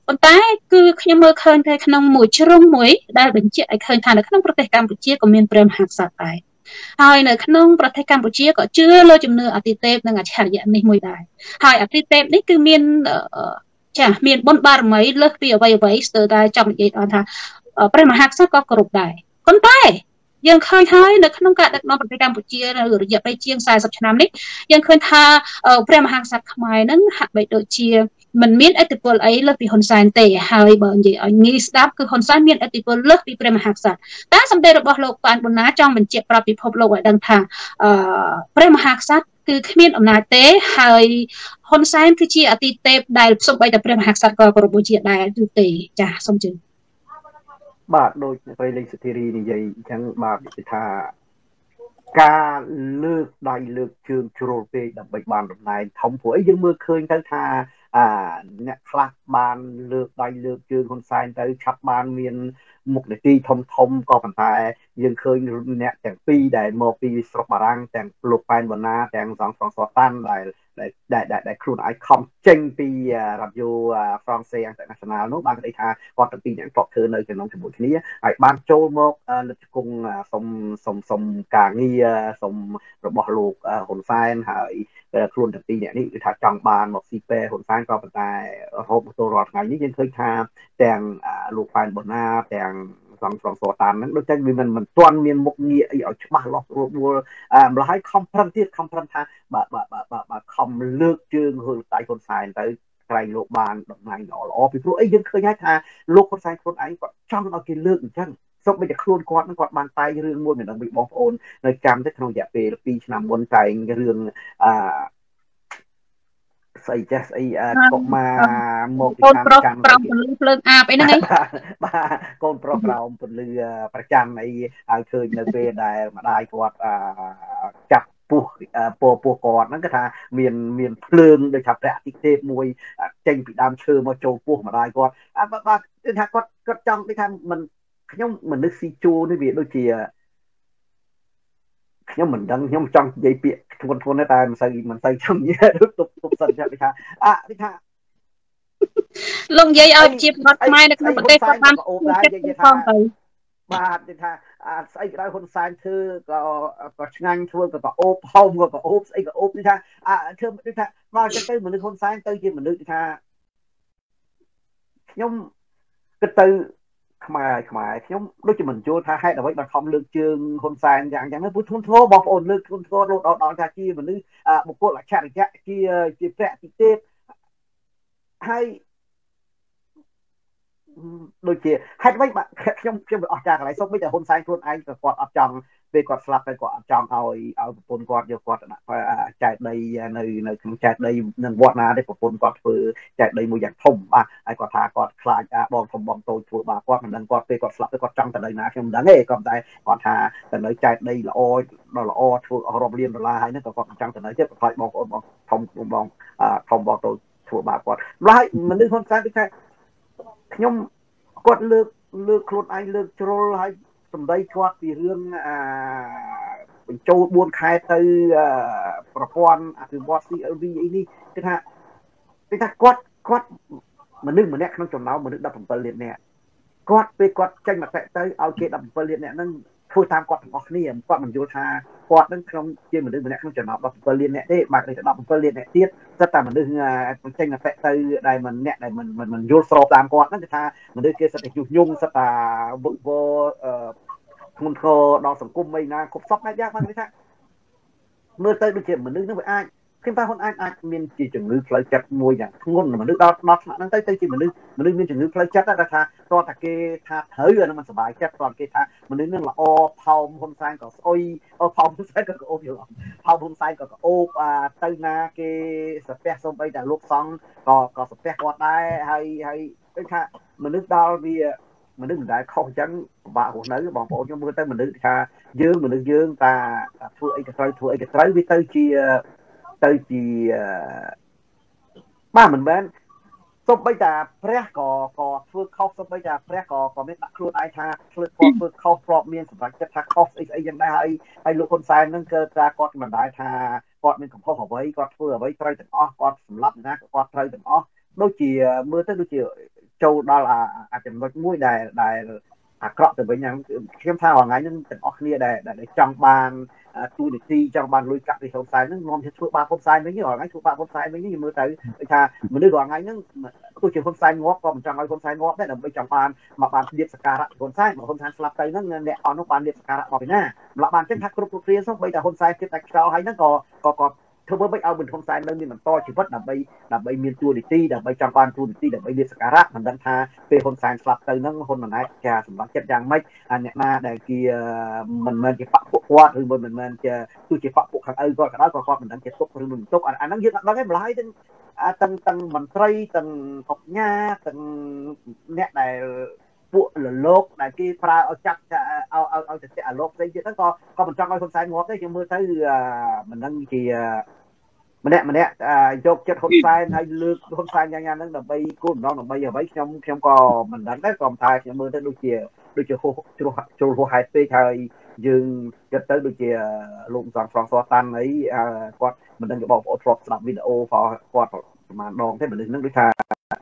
ប៉ុន្តែគឺខ្ញុំមើលឃើញតែក្នុងមួយជ្រុងមួយដែលបញ្ជាក់ឲ្យឃើញថានៅក្នុងប្រទេសកម្ពុជាក៏មានព្រះមហាក្សត្រដែរហើយនៅក្នុងប្រទេសកម្ពុជាក៏ជឿលើជំនឿអាទិទេពនិងអច្ឆរិយៈនេះមួយដែរហើយអាទិទេពនេះគឺមានចាមានបុណ្យបារមីលើសពីអ្វីស្ទើរតែចង់និយាយដល់ថាព្រះមហាក្សត្រក៏គោរពដែរប៉ុន្តែយើងឃើញហើយនៅក្នុងការដឹកនាំប្រទេសកម្ពុជានៅរយៈពេលជាង40ឆ្នាំនេះយើងឃើញថាព្រះមហាក្សត្រខ្មែរនឹងហាក់បីដូចជាមិនមានឥទ្ធិពលអីលើសពីហ៊ុនសែនទេហើយបើនិយាយឲ្យងាយស្ដាប់គឺហ៊ុនសែនមានឥទ្ធិពលលើសពីព្រះមហាក្សត្រតែសម្ដីរបស់លោកប៉ាន់ប៊ុនណាចង់បញ្ជាក់ប្រាប់ពិភពលោកឲ្យដឹងថាព្រះមហាក្សត្រគឺគ្មានអំណាចទេហើយហ៊ុនសែនគឺជាអតីតទេពដែលសូម្បីតែព្រះមហាក្សត្រក៏គោរពបូជាដែរឬទេចាសូមជឿបាទដូចអ្នកស្រីលេងសុធារីនិយាយអញ្ចឹងបាទនិយាយថាការលើកដៃលើកជើងជ្រុលពេកដើម្បីបានតំណែងធំព្រោះអីយើងមើលឃើញទៅថាអ្នកខ្លះបានលើកដៃលើកជើងហ៊ុនសែនទៅឆាប់បានមានមុខនីតិធំក៏ប៉ុន្តែយើងឃើញអ្នកទាំងពីរដែលមកពីស្រុកបារាំងទាំងលោកប៉ែនវណ្ណាទាំងសង្ឃសតាន់ដែលខ្លួនឯងខំចេញពីរ៉ាឌីយ៉ូហ្វ្រង់សេ International នោះបាននិយាយថាគាត់ទាំងពីរអ្នកធ្លាប់ធ្វើនៅក្នុងជាមួយគ្នាហើយបានចូលមកលើកជង្គង់សុំការងារសុំរបស់លោកហ៊ុនសែនហើយខ្លួនទាំងពីរអ្នកនេះគឺថាចង់បានមកស៊ីពេហ៊ុនសែនក៏ប៉ុន្តែរហូតមកទល់រាល់ថ្ងៃនេះយើងឃើញថាទាំងលោកប៉ែនបូណាទាំងសង្ឃសតានហ្នឹងដូចតែវាមិនទាន់មានមុខងារអីឲ្យច្បាស់លាស់រួចម្ល៉េះហើយខំប្រឹងថាបើខំលើកជើងហឺដៃហ៊ុនសែនទៅក្រែងលោកបានតំណែងល្អពីព្រោះអីយើងឃើញហើយថាលោកហ៊ុនសែនខ្លួនឯងគាត់ចង់ឲ្យគេលើកអញ្ចឹងសូម្បីតែខ្លួនគាត់នឹងគាត់បានតែងរឿងមួយមិនដឹងពីបងប្អូននៅចាំទៅក្នុងរយៈពេល2ឆ្នាំមុនតែងរឿងស្អីចេះស្អីកុមារមកពីខាងកាន់ក្រោមពន្លឺភ្លើងអាបអីហ្នឹងឯងបាទកូនប្រុសក្រោមពន្លឺប្រចាំអីហើយឃើញនៅពេលដែលម្ដាយគាត់ចាប់ពោះគាត់ហ្នឹងគេថាមានភ្លើងដូចថាព្រះអាទិទេពមួយចេញពីដើមឈើមកចូលពោះម្ដាយគាត់បាទគឺថាគាត់ចង់ដូចថាមិនខ្ញុំមនុស្សស៊ីជួនេះវាដូចជាខ្ញុំមិនដឹងខ្ញុំចង់និយាយពាក្យធ្ងន់តែមិនសូវចង់និយាយទុកសិនចាគេថាគេថាលោកនិយាយឲ្យជាប្រវត្តិខ្មែរនៅក្នុងប្រទេសគាត់បានអូបដែរនិយាយថាបាទគេថាស្អីក៏ដោយហ៊ុនសែនធ្វើក៏ឆ្ងាញ់ធ្វើក៏អូបហោមក៏អូបស្អីក៏អូបគេថាធ្វើដូចថាមកចឹងទៅមនុស្សហ៊ុនសែនទៅជាមនុស្សថាខ្ញុំគិតទៅខ្មែរខ្ញុំដូចជាមិនយល់ថាហេតុអ្វីបានខំលើកជើងហ៊ុនសែនយ៉ាងហ្នឹងព្រោះធ្ងន់ធ្ងរបងប្អូនលើកធ្ងន់ធ្ងរដល់ថាជាមនុស្សបុគ្គលអច្ឆរិយៈជាព្រះអាទិទេពហើយដូចជាហេតុអ្វីបាទខ្ញុំវាអស់ចាកន្លែងសុំមិនតែហ៊ុនសែនខ្លួនឯងក៏គាត់អត់ចង់ពេលគាត់ស្លាប់ទៅគាត់អត់ចង់ឲ្យប្រពន្ធគាត់យកគាត់ដាក់ចែកដីនៅក្នុងចែកដីនឹងវត្តណាទេប្រពន្ធគាត់ធ្វើចែកដីមួយយ៉ាងធំបាទហើយគាត់ថាគាត់ខ្លាចបងធំបងតូចធ្វើបាទគាត់មិនដឹងគាត់ពេលគាត់ស្លាប់ទៅគាត់ចង់ទៅដីណាខ្ញុំមិនដឹងទេគាត់តែគាត់ថាទៅនៅចែកដីល្អដល់ល្អធ្វើអស់រាប់លានដុល្លារហើយហ្នឹងក៏គាត់មិនចង់ទៅនៅទៀតខ្លាចបងប្អូនបងធំបងតូចធ្វើបាទគាត់ម្ល៉េះមនុស្សហ៊ុនសែនគឺថាខ្ញុំគាត់លើកខ្លួនឯងលើកជ្រុលហើយសម្ដីគាត់ពីរឿងបញ្ចូល4ខែទៅប្រព័ន្ធអភិវឌ្ឍ CLV អីនេះគឺថាគាត់មនុស្សម្នាក់ក្នុងចំណោមមនុស្ស17លាននាក់គាត់ពេលគាត់ចេញមតិទៅឲ្យគេ17លាននាក់ហ្នឹងធ្វើតាមគាត់ទាំងអស់គ្នាគាត់មិនយល់ថាគាត់នឹងក្នុងជាមនុស្សម្នាក់ក្នុងចំណោម17លាននាក់ទេបាទតែ17លាននាក់ទៀតសិតតែមនុស្សចេញមតិទៅដែលមិនយល់ស្របតាមគាត់ហ្នឹងគឺថាមនុស្សគេសិតតែញុះញង់សិតតែវឹកវរធ្ងន់ធ្ងរដល់សង្គមអីណាគ្រប់សពយ៉ាងបានគេថាមើលទៅដូចជាមនុស្សហ្នឹងវាអាចខ្ញុំថាហ៊ុនអាចមានជាជំងឺផ្លូវចិត្តមួយយ៉ាងធ្ងន់មនុស្សដល់ថ្នាក់ហ្នឹងទៅជាមនុស្សមានជំងឺផ្លូវចិត្តតែថាតោះតែគេថាត្រូវអានឹងមិនសុបាយចិត្តតោះគេថាមនុស្សនឹងល្អផោមហ៊ុនសែនក៏ស្អុយផោមហ៊ុនសែនក៏អូបយល់ផោមហ៊ុនសែនក៏អូបទៅណាគេសាពះសូម្បីតែលោកសង្ឃក៏សាពះគាត់ដែរហើយដូចថាមនុស្សដល់វាមនុស្សមិនដែលខុសអញ្ចឹងពិបាករស់នៅបងប្អូនខ្ញុំមើលទៅមនុស្សថាមនុស្សយើងតាធ្វើអីក៏ត្រូវវាទៅជាបាទមិនមែនសូម្បីតែព្រះក៏ធ្វើខុសសូម្បីតែព្រះក៏មានដាក់ខ្លួនឯងថាធ្វើខុសធ្លាប់មានសម្រាប់ចិត្តថាខុសស្អីយ៉ាងដែរហើយលោកហ៊ុនសែនហ្នឹងគឺថាគាត់មិនដែរថាគាត់មានកំហុសអ្វីគាត់ធ្វើអ្វីត្រូវទាំងអស់គាត់សម្លាប់ណាគាត់ត្រូវទាំងអស់ដូចជាមើលទៅដូចជាចូលដល់អាចំណុចមួយដែលអាក្រក់ទៅវិញខ្ញុំថាថ្ងៃហ្នឹងទាំងអស់គ្នាដែលចង់បានទូនីតិចង់បានលុយកាក់ពីហ៊ុនសែនហ្នឹងនាំទៅធ្វើបាបហ៊ុនសែនវិញថ្ងៃធ្វើបាបហ៊ុនសែនវិញខ្ញុំមើលទៅថាមនុស្សរាល់ថ្ងៃហ្នឹងទោះជាហ៊ុនសែនងាប់ក៏មិនចង់ឲ្យហ៊ុនសែនងាប់ដែរដើម្បីចង់បានមកបានលៀបសការៈហ៊ុនសែនបើហ៊ុនសែនស្លាប់ទៅហ្នឹងអ្នកអស់នោះបានលៀបសការៈមកពីណាម្ល៉េះបានចឹងថាគ្រប់គ្រាសូម្បីតែហ៊ុនសែនទៀតតែខ្យល់ហើយហ្នឹងក៏ធ្វើមិនឲ្យមិនហ៊ុនសែននៅមានបន្តជីវិតដើម្បីមានទួនាទីដើម្បីចង់បានទួនាទីដើម្បីលៀបសការៈមិនដឹងថាពេលហ៊ុនសែនស្លាប់ទៅហ្នឹងហ៊ុនម៉ាណែតជាសម្រាប់ចិត្តយ៉ាងម៉េចអ្នកណាដែលជាមិនមែនជាបកពួកគាត់ឬមិនមែនជាទោះជាបកពួកខាងឪគាត់ក៏ដោយក៏គាត់មិនដឹងជាទុកឬមិនទុកអាហ្នឹងយើងអត់ដឹងទេម្ល៉េះទាំងមន្ត្រីទាំងអង្គញាទាំងអ្នកដែលពួកលលោកដែលគេប្រើឲ្យចាប់ឲ្យទៅអាលោកផ្សេងទៀតហ្នឹងក៏មិនចង់ឲ្យហ៊ុនសែនងាប់ទេខ្ញុំមើលទៅមិនដឹងជាម្នាក់យកចិត្តហ៊ុនសែនហើយលើកហ៊ុនសែនយ៉ាងហ្នឹងដើម្បីគោលបំណងដើម្បីអ្វីខ្ញុំក៏មិនដឹងដែរក៏តែខ្ញុំមើលទៅដូចជាហូរជ្រុលហួសហេតុពេកហើយយើងគិតទៅដូចជាលោកសំស្រងសតាន់អីគាត់មិនដឹងជាបងប្អូនធ្លាប់ស្ដាប់វីដេអូគាត់ប្រហែលដងទេមនុស្សហ្នឹងដូចថា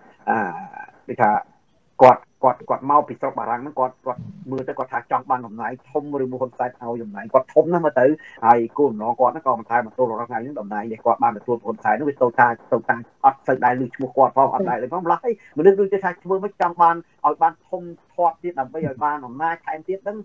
គាត់មកពីស្រុកបារាំងហ្នឹងគាត់មើលទៅគាត់ថាចង់បានតំណែងធំឬមួយហ៊ុនសែនឲ្យតំណែងគាត់ធំណាស់មើលទៅហើយគោលបំណងគាត់ហ្នឹងក៏មិនថាមកទល់រាល់ថ្ងៃហ្នឹងតំណែងដែលគាត់បានទទួលហ៊ុនសែនហ្នឹងវាទៅតាអត់សូវដែរឮឈ្មោះគាត់ផងអត់ដែរលើផងម្ល៉េះអីមនុស្សដូចថាធ្វើមិនចង់បានឲ្យបានធំធាត់ទៀតដើម្បីឲ្យបានអំណាចថែមទៀតហ្នឹង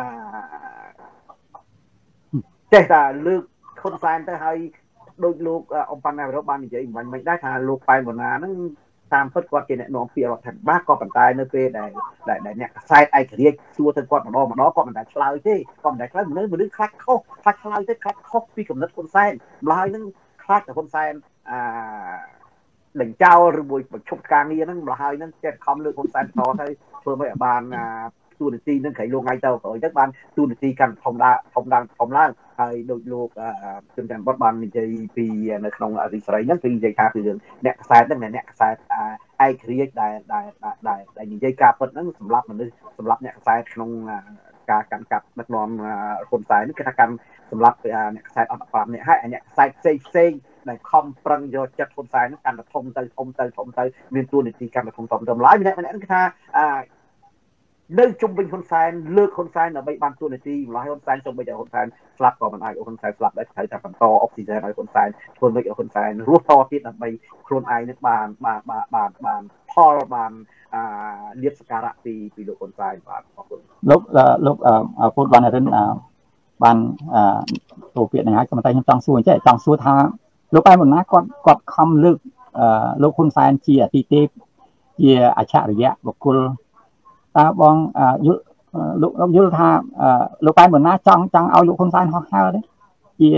ចេះតែលើកហ៊ុនសែនទៅហើយដូចលោកអំបញ្ញវរៈបាននិយាយមិនដែរថាលោកប៉ែនវណ្ណាហ្នឹងតាមពិតគាត់ជាអ្នកនាំពាក្យរដ្ឋាភិបាលក៏ប៉ុន្តែនៅពេលដែលអ្នកខ្សែឯករាជ្យសួរទៅគាត់ម្ដងគាត់មិនដែលឆ្លើយទេគាត់មិនដែលឆ្លើយមនុស្សខ្លាចខុសឆ្លើយទៅខ្លាចខុសពីគំនិតហ៊ុនសែនម្ល៉េះហ្នឹងខ្លាចតែហ៊ុនសែនដេញចោលឬមួយបញ្ឈប់ការងារហ្នឹងម្ល៉េះហើយហ្នឹងចេះខំលើកហ៊ុនសែនតទៅធ្វើឲ្យបានទូនាទីនឹងក្រៃលោកថ្ងៃទៅក្រោយទៅបានទូនាទីកាន់ធំឡើងហើយដូចលោកជំទាវបុតបាននិយាយពីនៅក្នុងអរិសរីហ្នឹងគឺនិយាយថាពីរឿងអ្នកខ្សែហ្នឹងអ្នកខ្សែឯករាជ្យដែលនិយាយការពិតហ្នឹងសម្រាប់មនុស្សសម្រាប់អ្នកខ្សែក្នុងការកាន់កាប់ដឹកនាំហ៊ុនសែននេះគឺថាកាន់សម្រាប់អ្នកខ្សែអត់5នាក់ហើយអ្នកខ្សែផ្សេងដែលខំប្រឹងយកចិត្តហ៊ុនសែនហ្នឹងកាន់តែធំទៅមានទូនាទីកាន់តែធំទៅម្ល៉េះម្នាក់ហ្នឹងគឺថានៅជុំវិញហ៊ុនសែនលើកហ៊ុនសែនដើម្បីបានទូនាទីម្ល៉េះហ៊ុនសែនជុំវិញហ៊ុនសែនស្លាប់ក៏មិនអាចហ៊ុនសែនស្លាប់ដែរត្រូវតែបន្តអុកស៊ីហ្សែនឲ្យហ៊ុនសែនធ្វើមិនឲ្យហ៊ុនសែនរស់តទៀតដើម្បីខ្លួនឯងនឹងបានផលបានលៀបសការៈពីលោកហ៊ុនសែនបាទអរគុណលោកពុទ្ធវណ្ណរិនបានទូពាក្យហ្នឹងហើយក៏តែខ្ញុំចង់សួរថាលោកប៉ែនបណ្ណាគាត់ខំលើកលោកហ៊ុនសែនជាអតិថិជាអច្ឆរិយៈបុគ្គលតើបងលោកយល់ថាលោកប៉ែនបណ្ណាចង់ឲ្យលោកហ៊ុនសែនហោះហើរទេជា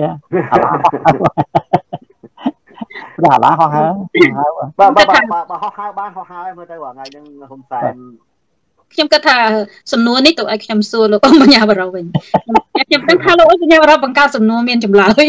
អាឡាហោះហើរបាទហោះហើរបានហោះហើរមើលទៅថ្ងៃហ្នឹងហ៊ុនសែនខ្ញុំគិតថាសំណួរនេះទៅឲ្យខ្ញុំសួរលោកអមញ្ញាវរៈវិញខ្ញុំដឹងថាលោកអមញ្ញាវរៈបង្កើតសំណួរមានចម្លើយ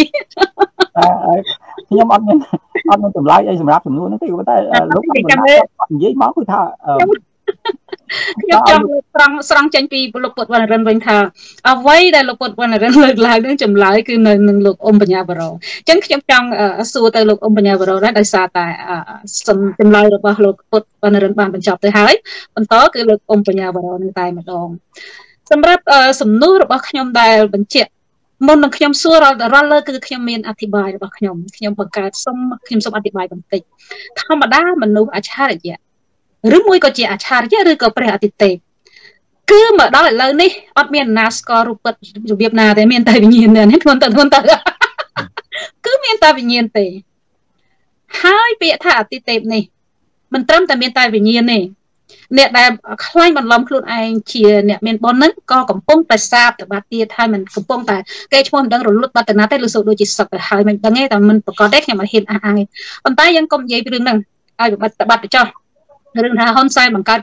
ខ្ញុំអត់មានចម្លើយអីសម្រាប់សំណួរហ្នឹងទេប៉ុន្តែលោកនិយាយមកគឺថាខ្ញុំចង់ស្រង់ចេញពីលោកពុទ្ធវណ្ណរិនវិញថាអ្វីដែលលោកពុទ្ធវណ្ណរិនលើកឡើងនឹងចម្លើយគឺនៅនឹងលោកអ៊ុំបញ្ញាវរៈអញ្ចឹងខ្ញុំចង់សួរទៅលោកអ៊ុំបញ្ញាវរៈដែរដោយសារតែចម្លើយរបស់លោកពុទ្ធវណ្ណរិនបានបញ្ចប់ទៅហើយបន្តគឺលោកអ៊ុំបញ្ញាវរៈនឹងតែម្ដងសម្រាប់សំណួររបស់ខ្ញុំដែលបញ្ជាក់មុននឹងខ្ញុំសួររាល់លើគឺខ្ញុំមានអធិប្បាយរបស់ខ្ញុំបង្កើតខ្ញុំសូមអធិប្បាយបន្តិចធម្មតាមនុស្សអច្ឆរិយៈឬមួយក៏ជាអច្ឆរិយៈឬក៏ព្រះអាទិទេពគឺមកដល់ឥឡូវនេះអត់មានណាស្គាល់រូបពិតរបៀបណាទេមានតែវិញ្ញាណនេះធ្ងន់ទៅគឺមានតែវិញ្ញាណទេហើយពាក្យថាអាទិទេពនេះមិនត្រឹមតែមានតែវិញ្ញាណទេអ្នកដែលខ្លាញ់បន្លំខ្លួនឯងជាអ្នកមានបុណ្យហ្នឹងក៏កំពុងតែសាបទៅបាត់ទៀតហើយមិនកំពុងតែគេឈ្មោះមិនដឹងរលត់បាត់ទៅណាទេឬសូដូចជាសឹកទៅហើយមិនដឹងទេតែមិនប្រកាសទេខ្ញុំមិនហ៊ានអះអាងទេប៉ុន្តែយើងកុំនិយាយពីរឿងហ្នឹងឲ្យបាត់ទៅចោះរឿងថាហ៊ុនសែនបង្កើត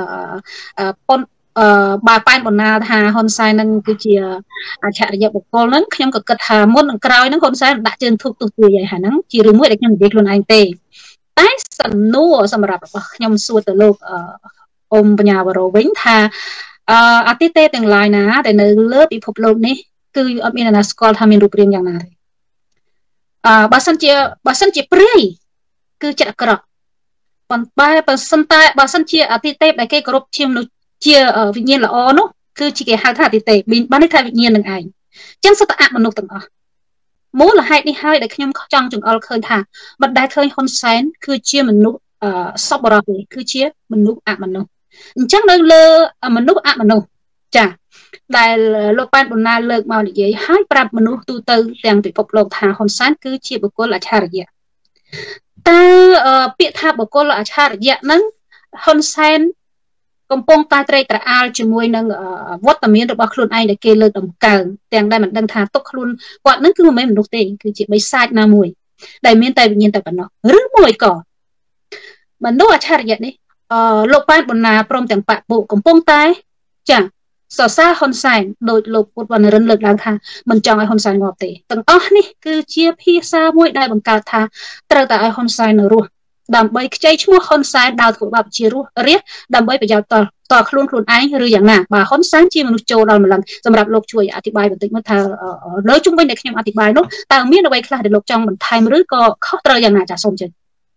បើប៉ែនបណ្ណាថាហ៊ុនសែននឹងគឺជាអច្ឆរិយបុគ្គលហ្នឹងខ្ញុំក៏គិតថាមុននឹងក្រោយហ្នឹងហ៊ុនសែនដាក់ជើងធុកទស្សន៍ហើយហ្នឹងជារឿងមួយដែលខ្ញុំនិយាយខ្លួនឯងទេតែសំណួរសម្រាប់របស់ខ្ញុំសួរទៅលោកអ៊ុំបញ្ញាវរៈវិញថាអតិទេពទាំងឡាយណាដែលនៅលើពិភពលោកនេះគឺអត់មានអ្នកណាស្គាល់ថាមានរូបរាងយ៉ាងណាទេបើសិនជាព្រាយគឺចិត្តអាក្រក់ប៉ុន្តែបើសិនជាអតិទេពដែលគេគោរពជាមនុស្សជាវិញ្ញាណល្អនោះគឺជាគេហៅថាអតិទេពបានន័យថាវិញ្ញាណនឹងឯងអញ្ចឹងសុទ្ធតែអមនុស្សទាំងអស់មូលហេតុនេះហើយដែលខ្ញុំចង់ចង្អុលឃើញថាមិនដែលឃើញហ៊ុនសែនគឺជាមនុស្សសប្បុរសទេគឺជាមនុស្សអមនុស្សអញ្ចឹងនៅលើមនុស្សអមនុស្សចាដែលលោកប៉ែនបណ្ណាលើកមកនិយាយហើយប្រាប់មនុស្សទូទៅទាំងពិភពលោកថាហ៊ុនសែនគឺជាបុគ្គលអច្ឆរិយៈតើពាក្យថាបុគ្គលអច្ឆរិយៈហ្នឹងហ៊ុនសែនកំពុងតែត្រេកត្រអាលជាមួយនឹងវត្តមានរបស់ខ្លួនឯងដែលគេលើកដំកើងទាំងដែលមិនដឹងថាទុកខ្លួនគាត់នឹងគឺមិនមែនមនុស្សទេគឺជាបិសាចណាមួយដែលមានតែវិញ្ញាណតែប៉ុណ្ណោះឬមួយក៏មនុស្សអច្ឆរិយៈនេះលោកប៉ែនបណ្ណាព្រមទាំងបពុកំពុងតែចាសរសើរហ៊ុនសែនដោយលោកពុទ្ធវណ្ណរិនលើកឡើងថាមិនចង់ឲ្យហ៊ុនសែនងាប់ទេទាំងអស់នេះគឺជាភាសាមួយដែលបង្កើតថាត្រូវតែឲ្យហ៊ុនសែននៅរស់ដើម្បីខ្ចីឈ្មោះហ៊ុនសែនដើរធ្វើបាបជារស់រាជដើម្បីប្រយោជន៍តខ្លួនឯងឬយ៉ាងណាបើហ៊ុនសែនជាមនុស្សចូលដល់ម្លឹងសម្រាប់លោកជួយអធិប្បាយបន្តិចមកថាលើជុំវិញដែលខ្ញុំអធិប្បាយនោះតើមានអ្វីខ្លះដែលលោកចង់បន្ថែមឬក៏ខុសត្រូវយ៉ាងណាចាសូមជឿ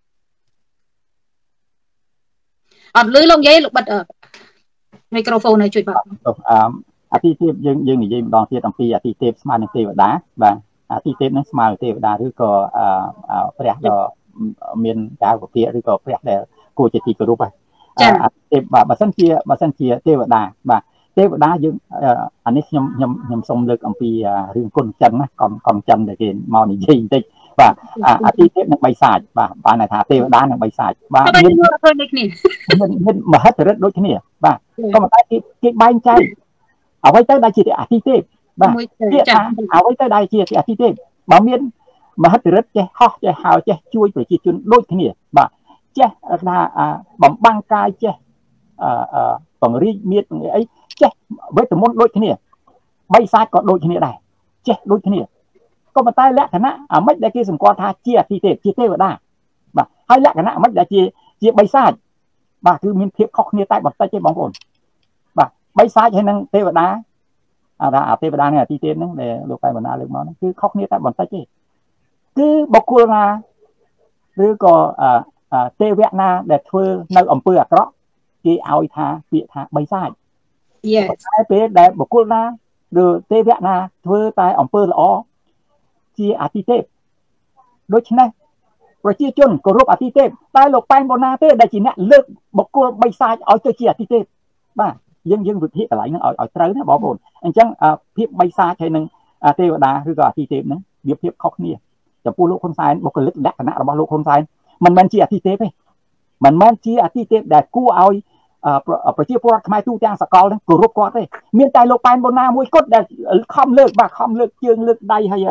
អត់លឺលោកនិយាយលោកបិទមីក្រូហ្វូនឲ្យជួយបាទអតិទេពយើងនិយាយម្ដងទៀតអំពីអតិទេពស្មើនឹងទេវតាបាទអតិទេពនឹងស្មើនឹងទេវតាឬក៏ព្រះដ៏មានការវិភាគឬក៏ព្រះដែលគួរជាទីគោរពអតិទេពបាទបើសិនជាទេវតាបាទទេវតាយើងអានេះខ្ញុំសូមលើកអំពីរឿងគុណចិនណាកុំចិនដែលគេមកនិយាយបន្តិចបាទអតិទេពនឹងបិសាចបាទបានន័យថាទេវតានឹងបិសាចបាទមានមហិទ្ធិឫទ្ធិដូចគ្នាបាទក៏ប៉ុន្តែគេបែងចែកអ្វីទៅដែលជាអតិទេពបាទគេថាអ្វីទៅដែលជាអតិទេពបើមានមហិទ្ធិឫទ្ធិចេះហោះចេះហើចេះជួយប្រជាជនដូចគ្នាបាទចេះថាបំបាំងកាយចេះបង្រីកមានអីចេះវេទមន្តដូចគ្នាបិសាចក៏ដូចគ្នាដែរចេះដូចគ្នាក៏ប៉ុន្តែលក្ខណៈអាម៉េចដែលគេសម្គាល់ថាជាអតិទេពជាទេវតាបាទហើយលក្ខណៈអាម៉េចដែលជាបិសាចបាទគឺមានភាពខុសគ្នាតែបន្តិចទេបងប្អូនបាទបិសាចហើយនឹងទេវតាអាទេវតានិងអតិទេពហ្នឹងដែលលោកប៉ែបណ្ណាលើកមកហ្នឹងគឺខុសគ្នាតែបន្តិចទេគឺបុគ្គលណាឬក៏ទេវៈណាដែលធ្វើនៅអំពើអាក្រក់គេឲ្យថាពាក្យថាបិសាចតែពេលដែលបុគ្គលណាឬទេវៈណាធ្វើតែអំពើល្អជាអតិទេពដូច្នេះប្រជាជនគោរពអតិទេពតែលោកប៉ែនបណ្ណាទេដែលជាអ្នកលើកបុគ្គលបិសាចឲ្យទៅជាអតិទេពបាទយើងវិភាគកន្លែងហ្នឹងឲ្យត្រូវណាបងប្អូនអញ្ចឹងភាពបិសាចហើយនឹងទេវតាឬក៏អតិទេពហ្នឹងវាភាពខុសគ្នាចំពោះលោកហ៊ុនសែនបុគ្គលិកលក្ខណៈរបស់លោកហ៊ុនសែនមិនមែនជាអតិទេពទេមិនមែនជាអតិទេពដែលគួរឲ្យប្រជាពលរដ្ឋខ្មែរទូទាំងសកលហ្នឹងគោរពគាត់ទេមានតែលោកប៉ែនបណ្ណាមួយគត់ដែលខំលើកជើងលើកដៃហើយ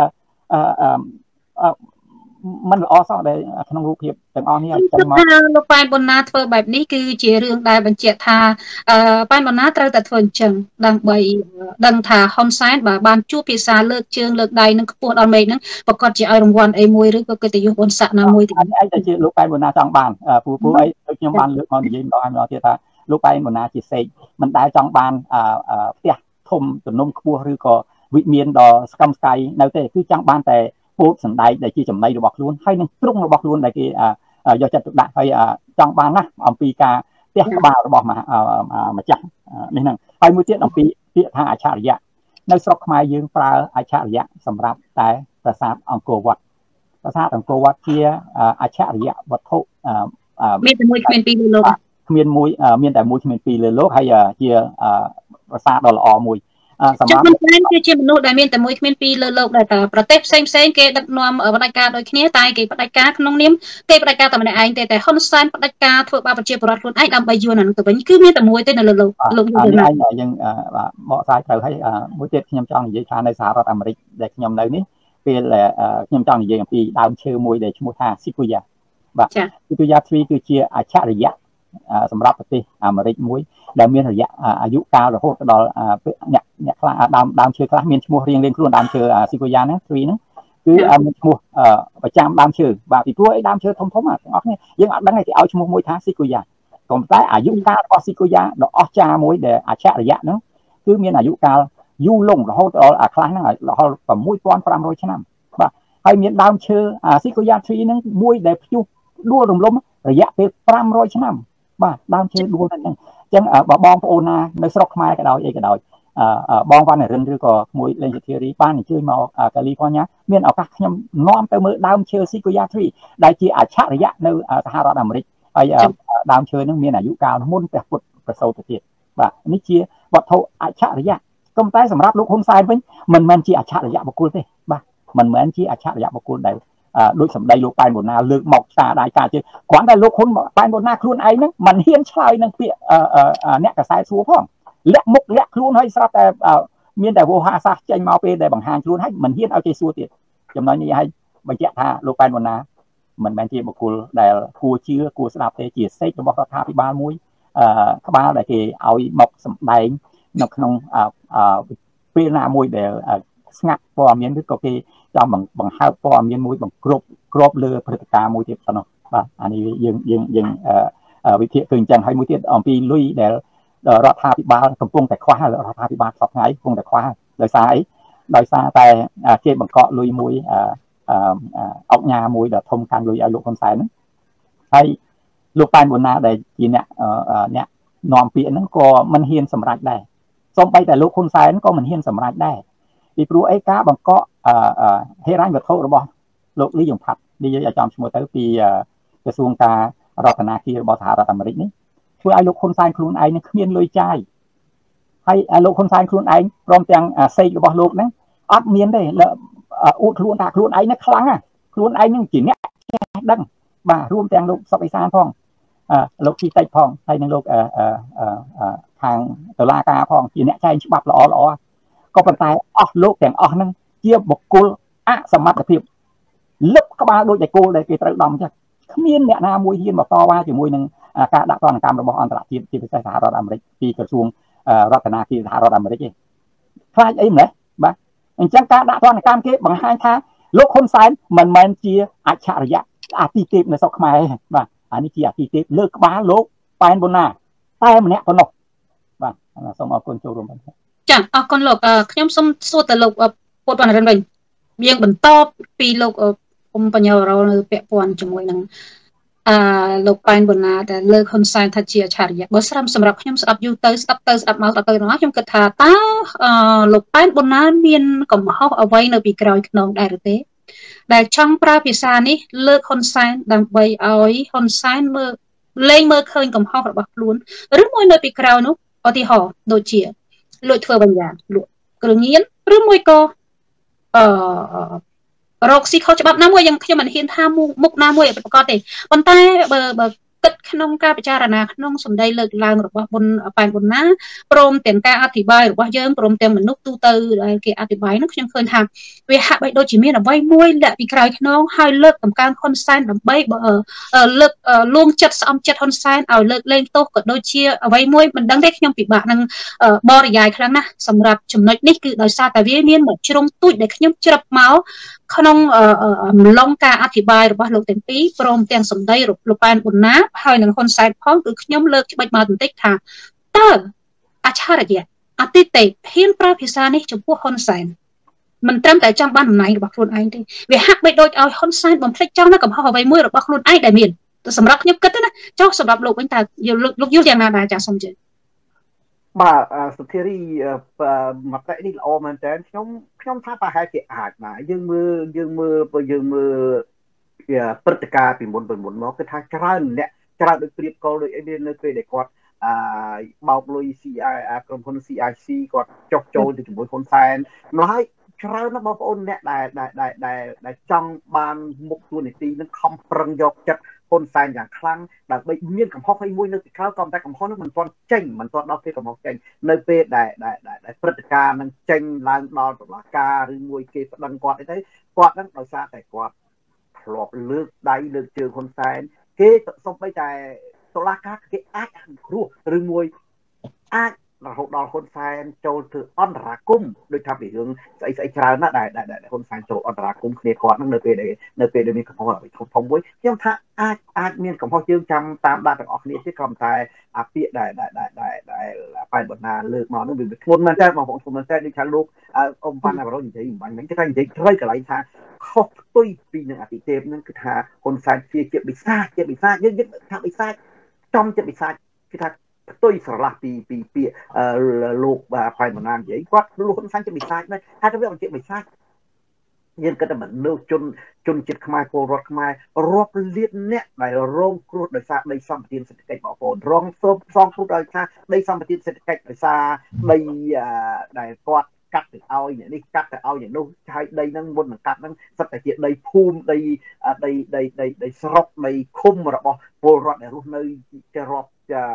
មិនល្អសោះដែលក្នុងរូបភាពទាំងអស់នេះអញ្ចឹងមកលោកប៉ែនបណ្ណាធ្វើបែបនេះគឺជារឿងដែលបញ្ជាក់ថាប៉ែនបណ្ណាត្រូវតែធ្វើអញ្ចឹងដើម្បីដឹងថាហ៊ុនសែនបានជួបភាសាលើកជើងលើកដៃនឹងខ្ពស់ដល់មេឃហ្នឹងប្រកាសជាឲ្យរង្វាន់អីមួយឬក៏កិត្តិយសបុណ្យស័ក្តិណាមួយទៀតឯងតែជាលោកប៉ែនបណ្ណាចង់បានព្រោះអីដូចខ្ញុំបានលើកមកនិយាយម្ដងទៀតថាលោកប៉ែនបណ្ណាជាសេកមិនដែលចង់បានផ្ទះធំទំនំខ្ពស់ឬក៏វិមានដ៏ស្កឹមស្កៃនៅទេគឺចង់បានតែពោលសម្ដែងដែលជាចំណៃរបស់ខ្លួនហើយនឹងទ្រង់របស់ខ្លួនដែលគេយកចិត្តទុកដាក់ហើយចង់បានណាស់អំពីការផ្ទះក្បាលរបស់ម្ចាស់នេះហ្នឹងហើយមួយទៀតអំពីពាក្យថាអច្ឆរិយៈនៅស្រុកខ្មែរយើងប្រើអច្ឆរិយៈសម្រាប់តែប្រាសាទអង្គរវត្តប្រាសាទអង្គរវត្តជាអច្ឆរិយៈវត្ថុមានតែមួយគ្មានពីរលើលោកមានតែមួយគ្មានពីរលើលោកហើយជាប្រាសាទដ៏ល្អមួយសម្រាប់ហ៊ុនសែនគឺជាមនុស្សដែលមានតែមួយគ្មានពីរលើលោកដែរតើប្រទេសផ្សេងគេដឹកនាំផ្ដាច់ការដូចគ្នាតែគេផ្ដាច់ការក្នុងនាមគេផ្ដាច់ការតែម្នាក់ឯងទេតែហ៊ុនសែនផ្ដាច់ការធ្វើបាបប្រជាពលរដ្ឋខ្លួនឯងដើម្បីយួនអានោះទៅវិញគឺមានតែមួយទេនៅលើលោកយើងបកស្រាយត្រូវហើយមួយទៀតខ្ញុំចង់និយាយថានៅសហរដ្ឋអាមេរិកដែលខ្ញុំនៅនេះពេលខ្ញុំចង់និយាយអំពីដើមឈើមួយដែលឈ្មោះថា Sequoia បាទ Sequoia Tree គឺជាអច្ឆរិយៈសម្រាប់ប្រទេសអាមេរិកមួយដែលមានរយៈអាយុកាលរហូតដល់អ្នកខ្លះដើមឈើខ្លះមានឈ្មោះរៀងខ្លួនដើមឈើ Sequoia ហ្នឹង tree ហ្នឹងគឺមានឈ្មោះប្រចាំដើមឈើបាទពីព្រោះអីដើមឈើធំទាំងអស់គ្នាយើងអត់ដឹងគេឲ្យឈ្មោះមួយថា Sequoia ក៏តែអាយុកាលរបស់ Sequoia ដ៏អស្ចារ្យមួយដែលអច្ឆរិយៈហ្នឹងគឺមានអាយុកាលយូរលង់រហូតដល់ខ្លះហ្នឹងរហូត6500ឆ្នាំបាទហើយមានដើមឈើ Sequoia tree ហ្នឹងមួយដែលព្យុះដួលរំលំระยะពេល500ឆ្នាំបាទដើមឈើដួលហ្នឹងអញ្ចឹងបើបងប្អូនណានៅស្រុកខ្មែរក៏ដោយអីក៏ដោយបងវណ្ណរិនឬក៏មួយលេងជាធីរីបានអញ្ជើញមកកាលីហ្វ័រញ៉ាមានឱកាសខ្ញុំនាំទៅមើលដើមឈើ Sequoia Tree ដែលជាអច្ឆរិយៈនៅសហរដ្ឋអាមេរិកហើយដើមឈើហ្នឹងមានអាយុកាលមុនព្រះពុទ្ធប្រសូតទៅទៀតបាទនេះជាវត្ថុអច្ឆរិយៈក៏តែសម្រាប់លោកហ៊ុនសែនវិញមិនមែនជាអច្ឆរិយៈបុគ្គលទេបាទមិនមែនជាអច្ឆរិយៈបុគ្គលដែលដូចសម្ដីលោកប៉ែនបូណាលើកមកស្ដារដៃការជើគ្រាន់តែលោកហ៊ុនប៉ែនបូណាខ្លួនឯងហ្នឹងមិនហ៊ានឆ្លើយនឹងពាក្យអ្នកកសែតសួរផងលាក់មុខលាក់ខ្លួនហើយស្រាប់តែមានតែវោហារសាស្ត្រចេញមកពេលដែលបង្ហាញខ្លួនហើយមិនហ៊ានឲ្យគេសួរទៀតចំណុចនេះឲ្យបញ្ជាក់ថាលោកប៉ែនបូណាមិនមែនជាបុគ្គលដែលគួរជឿគួរស្ដាប់ទេជាសេចរបស់រដ្ឋាភិបាលមួយក្បាលដែលគេឲ្យមកសម្ដែងនៅក្នុងពេលណាមួយដែលស្ងាត់ព័ត៌មានឬក៏គេចាំបង្ហើបព័ត៌មានមួយបង្ក្របលើព្រឹត្តិការណ៍មួយទៀតប៉ុណ្ណោះបាទអានេះយើងវិភាគគឺអញ្ចឹងហើយមួយទៀតអំពីលុយដែលរដ្ឋាភិបាលកំពុងតែខ្វះរដ្ឋាភិបាលសពថ្ងៃកំពុងតែខ្វះដោយសារអីដោយសារតែគេបង្កក់លុយមួយអង្គញាមួយដែលធំកាន់លុយឲ្យលោកហ៊ុនសែនហ្នឹងហើយលោកប៉ែនបូណាដែលជាអ្នកនាំពាក្យហ្នឹងក៏មិនហ៊ានសម្រេចដែរសូម្បីតែលោកហ៊ុនសែនក៏មិនហ៊ានសម្រេចដែរពីព្រោះអីការបង្កក់ហេរញ្ញវត្ថុរបស់លោកលីយ៉ុងផាត់និយាយឲ្យចំឈ្មោះទៅពីក្រសួងការរដ្ឋាភិបាលរបស់សហរដ្ឋអាមេរិកនេះធ្វើឲ្យលោកហ៊ុនសែនខ្លួនឯងនឹងគ្មានលុយចាយហើយលោកហ៊ុនសែនខ្លួនឯងព្រមទាំងសេករបស់លោកហ្នឹងអត់មានទេអួតខ្លួនថាខ្លួនឯងនេះខ្លាំងណាខ្លួនឯងនឹងជាអ្នកចេះដឹងបាទរួមទាំងលោកសុកអេសានផងលោកជីតិចផងហើយនឹងលោកខាងតុលាការផងជាអ្នកចែងច្បាប់ល្អក៏ប៉ុន្តែអស់លោកទាំងអស់ហ្នឹងជាបុគ្គលអសមត្ថភាពលឹបក្បាលដូចតែគោលដែលគេត្រូវដំចឹងគ្មានអ្នកណាមួយហ៊ានមកតវ៉ាជាមួយនឹងការដាក់ទណ្ឌកម្មរបស់អន្តរជាតិជាពិសេសសហរដ្ឋអាមេរិកពីក្រសួងរដ្ឋាភិបាលសហរដ្ឋអាមេរិកទេខ្លាចអីម្លេះបាទអញ្ចឹងការដាក់ទណ្ឌកម្មគេបង្ហាញថាលោកហ៊ុនសែនមិនមែនជាអច្ឆរិយៈអាទិទេពនៅស្រុកខ្មែរទេបាទអានេះជាអាទិទេពលើក្បាលលោកប៉ែនបូណាតែម្នាក់ប៉ុណ្ណោះបាទសូមអរគុណចូលរួមបាទចាអរគុណលោកខ្ញុំសូមសួរទៅលោកពុទ្ធវណ្ណរិនវិញយើងបន្តពីលោកបញ្ញវរលនៅពាក់ព័ន្ធជាមួយនឹងលោកប៉ែនបូណាដែលលើកហ៊ុនសែនថាជាអច្ឆរិយៈបើសម្រាប់ខ្ញុំស្ដាប់យូរទៅស្ដាប់ទៅស្ដាប់មកស្ដាប់ទៅខ្ញុំគិតថាតើលោកប៉ែនបូណាមានកំហុសអ្វីនៅពីក្រោយខ្នងដែរឬទេដែលចង់ប្រើភាសានេះលើកហ៊ុនសែនដើម្បីឲ្យហ៊ុនសែនលេងមើលឃើញកំហុសរបស់ខ្លួនឬមួយនៅពីក្រោយនោះឧទាហរណ៍ដូចជាលួចធ្វើបញ្ញត្តិលក់គ្រឿងញៀនឬមួយក៏រកស៊ីខុសច្បាប់ណាមួយយ៉ាងខ្ញុំមិនហ៊ានថាមុខណាមួយឲ្យប្រកបទេប៉ុន្តែបើគិតក្នុងការពិចារណាក្នុងសម្ដីលើកឡើងរបស់ប៉ែនបូណាព្រមទាំងការអធិប្បាយរបស់យើងព្រមទាំងមនុស្សទូទៅដែលគេអធិប្បាយនោះខ្ញុំឃើញថាវាហាក់បីដូចជាមានអ្វីមួយលាក់ពីក្រោយខ្នងហើយលើកតម្កើងហ៊ុនសែនដើម្បីលើកលួងចិត្តស្អំចិត្តហ៊ុនសែនឲ្យលើកលែងទោសក៏ដូចជាអ្វីមួយមិនដឹងទេខ្ញុំពិបាកនឹងបរិយាយខ្លាំងណាស់សម្រាប់ចំណុចនេះគឺដោយសារតែវាមានមួយជ្រុងទូចដែលខ្ញុំជ្រាបមកក្នុងអំឡុងការអធិប្បាយរបស់លោកទាំងពីរព្រមទាំងសម្ដីលោកប៉ែនបូណាហើយនឹងហ៊ុនសែនផងគឺខ្ញុំលើកច្បិចមកបន្តិចថាតើអច្ឆរិយៈអតិទេពហ៊ានប្រើភាសានេះចំពោះហ៊ុនសែនមិនត្រឹមតែចង់បានតំណែងរបស់ខ្លួនឯងទេវាហាក់បីដូចឲ្យហ៊ុនសែនបំភ្លេចចង់នៅកំហុសអ្វីមួយរបស់ខ្លួនឯងដែលមានសម្រាប់ខ្ញុំគិតទៅណាចុះសម្រាប់លោកវិញតើលោកយល់យ៉ាងណាដែរចាសសូមជឿបាទសុធារីមតិនេះល្អមែនតើខ្ញុំថាប្រហែលជាអាចណាយើងមើលព្រឹត្តិការណ៍ពីមុនមកគឺថាច្រើនអ្នកច្រើនដូចព្រៀបកលដូចអីមាននៅពេលដែលគាត់បោកលុយ CI ក្រុមហ៊ុន CIC គាត់ចុះចូលទៅជាមួយហ៊ុនសែនម្ល៉េះច្រើនណាស់បងប្អូនអ្នកដែលចង់បានមុខទួនាទីនឹងខំប្រឹងយកចិត្តហ៊ុនសែនយ៉ាងខ្លាំងដើម្បីមានកំហុសមួយនៅពីក្រោយក៏តែកំហុសនោះមិនទាន់ចេញមិនទាន់ដល់ពេលកំហុសចេញនៅពេលដែលព្រឹត្តិការណ៍នឹងចេញឡើងដល់តុលាការឬមួយគេប្តឹងគាត់អីទៅគាត់នឹងដោយសារតែគាត់ធ្លាប់លើកដៃលើកជើងហ៊ុនសែនគេសូម្បីតែតុលាការគេអាចគ្រោះឬមួយអាចរហូតដល់ហ៊ុនសែនចូលធ្វើអន្តរាគមន៍ដូចថាពីរឿងស្អីច្រើនណាស់ដែលហ៊ុនសែនចូលអន្តរាគមន៍គ្នាគាត់នឹងនៅពេលដែលមានកំហុសធំមួយខ្ញុំថាអាចមានកំហុសយើងចាំតាមដានទាំងអស់គ្នាទៀតក៏តែអាពាក្យដែលប៉ែនបូណាលើកមកនោះវាធ្ងន់មែនតើបងប្អូនធ្ងន់មែនតើដូចថាលោកអ៊ំប៉ាន់ណាប្រូនិយាយមិនបាញ់មិញគេថានិយាយត្រូវកន្លែងថាខុសទុយពីនឹងអតិទេពនឹងគឺថាហ៊ុនសែនជាបិសាចយើងថាបិសាចចំចិត្តបិសាចគឺថាផ្ទុយស្រឡះពីពាក្យលោកផៃបណ្ណានិយាយគាត់លោកហ៊ុនសែនជាបិសាចដែរថាទៅវាមិនជាបិសាចយើងគិតតែមនុស្សជនជាតិខ្មែរពលរដ្ឋខ្មែររាប់លានអ្នកដែលរងគ្រោះដោយសារដីសម្បត្តិសេដ្ឋកិច្ចបងប្អូនរងសងគ្រោះដោយសារដីសម្បត្តិសេដ្ឋកិច្ចដោយសារដីដែលគាត់កាត់ទៅឲ្យនេះកាត់ទៅឲ្យយ៉ាងនោះហើយដីហ្នឹងមុននឹងកាត់ហ្នឹងសិតតែជាដីភូមិដីស្រុកដីឃុំរបស់ពលរដ្ឋដែលរស់នៅជារាប់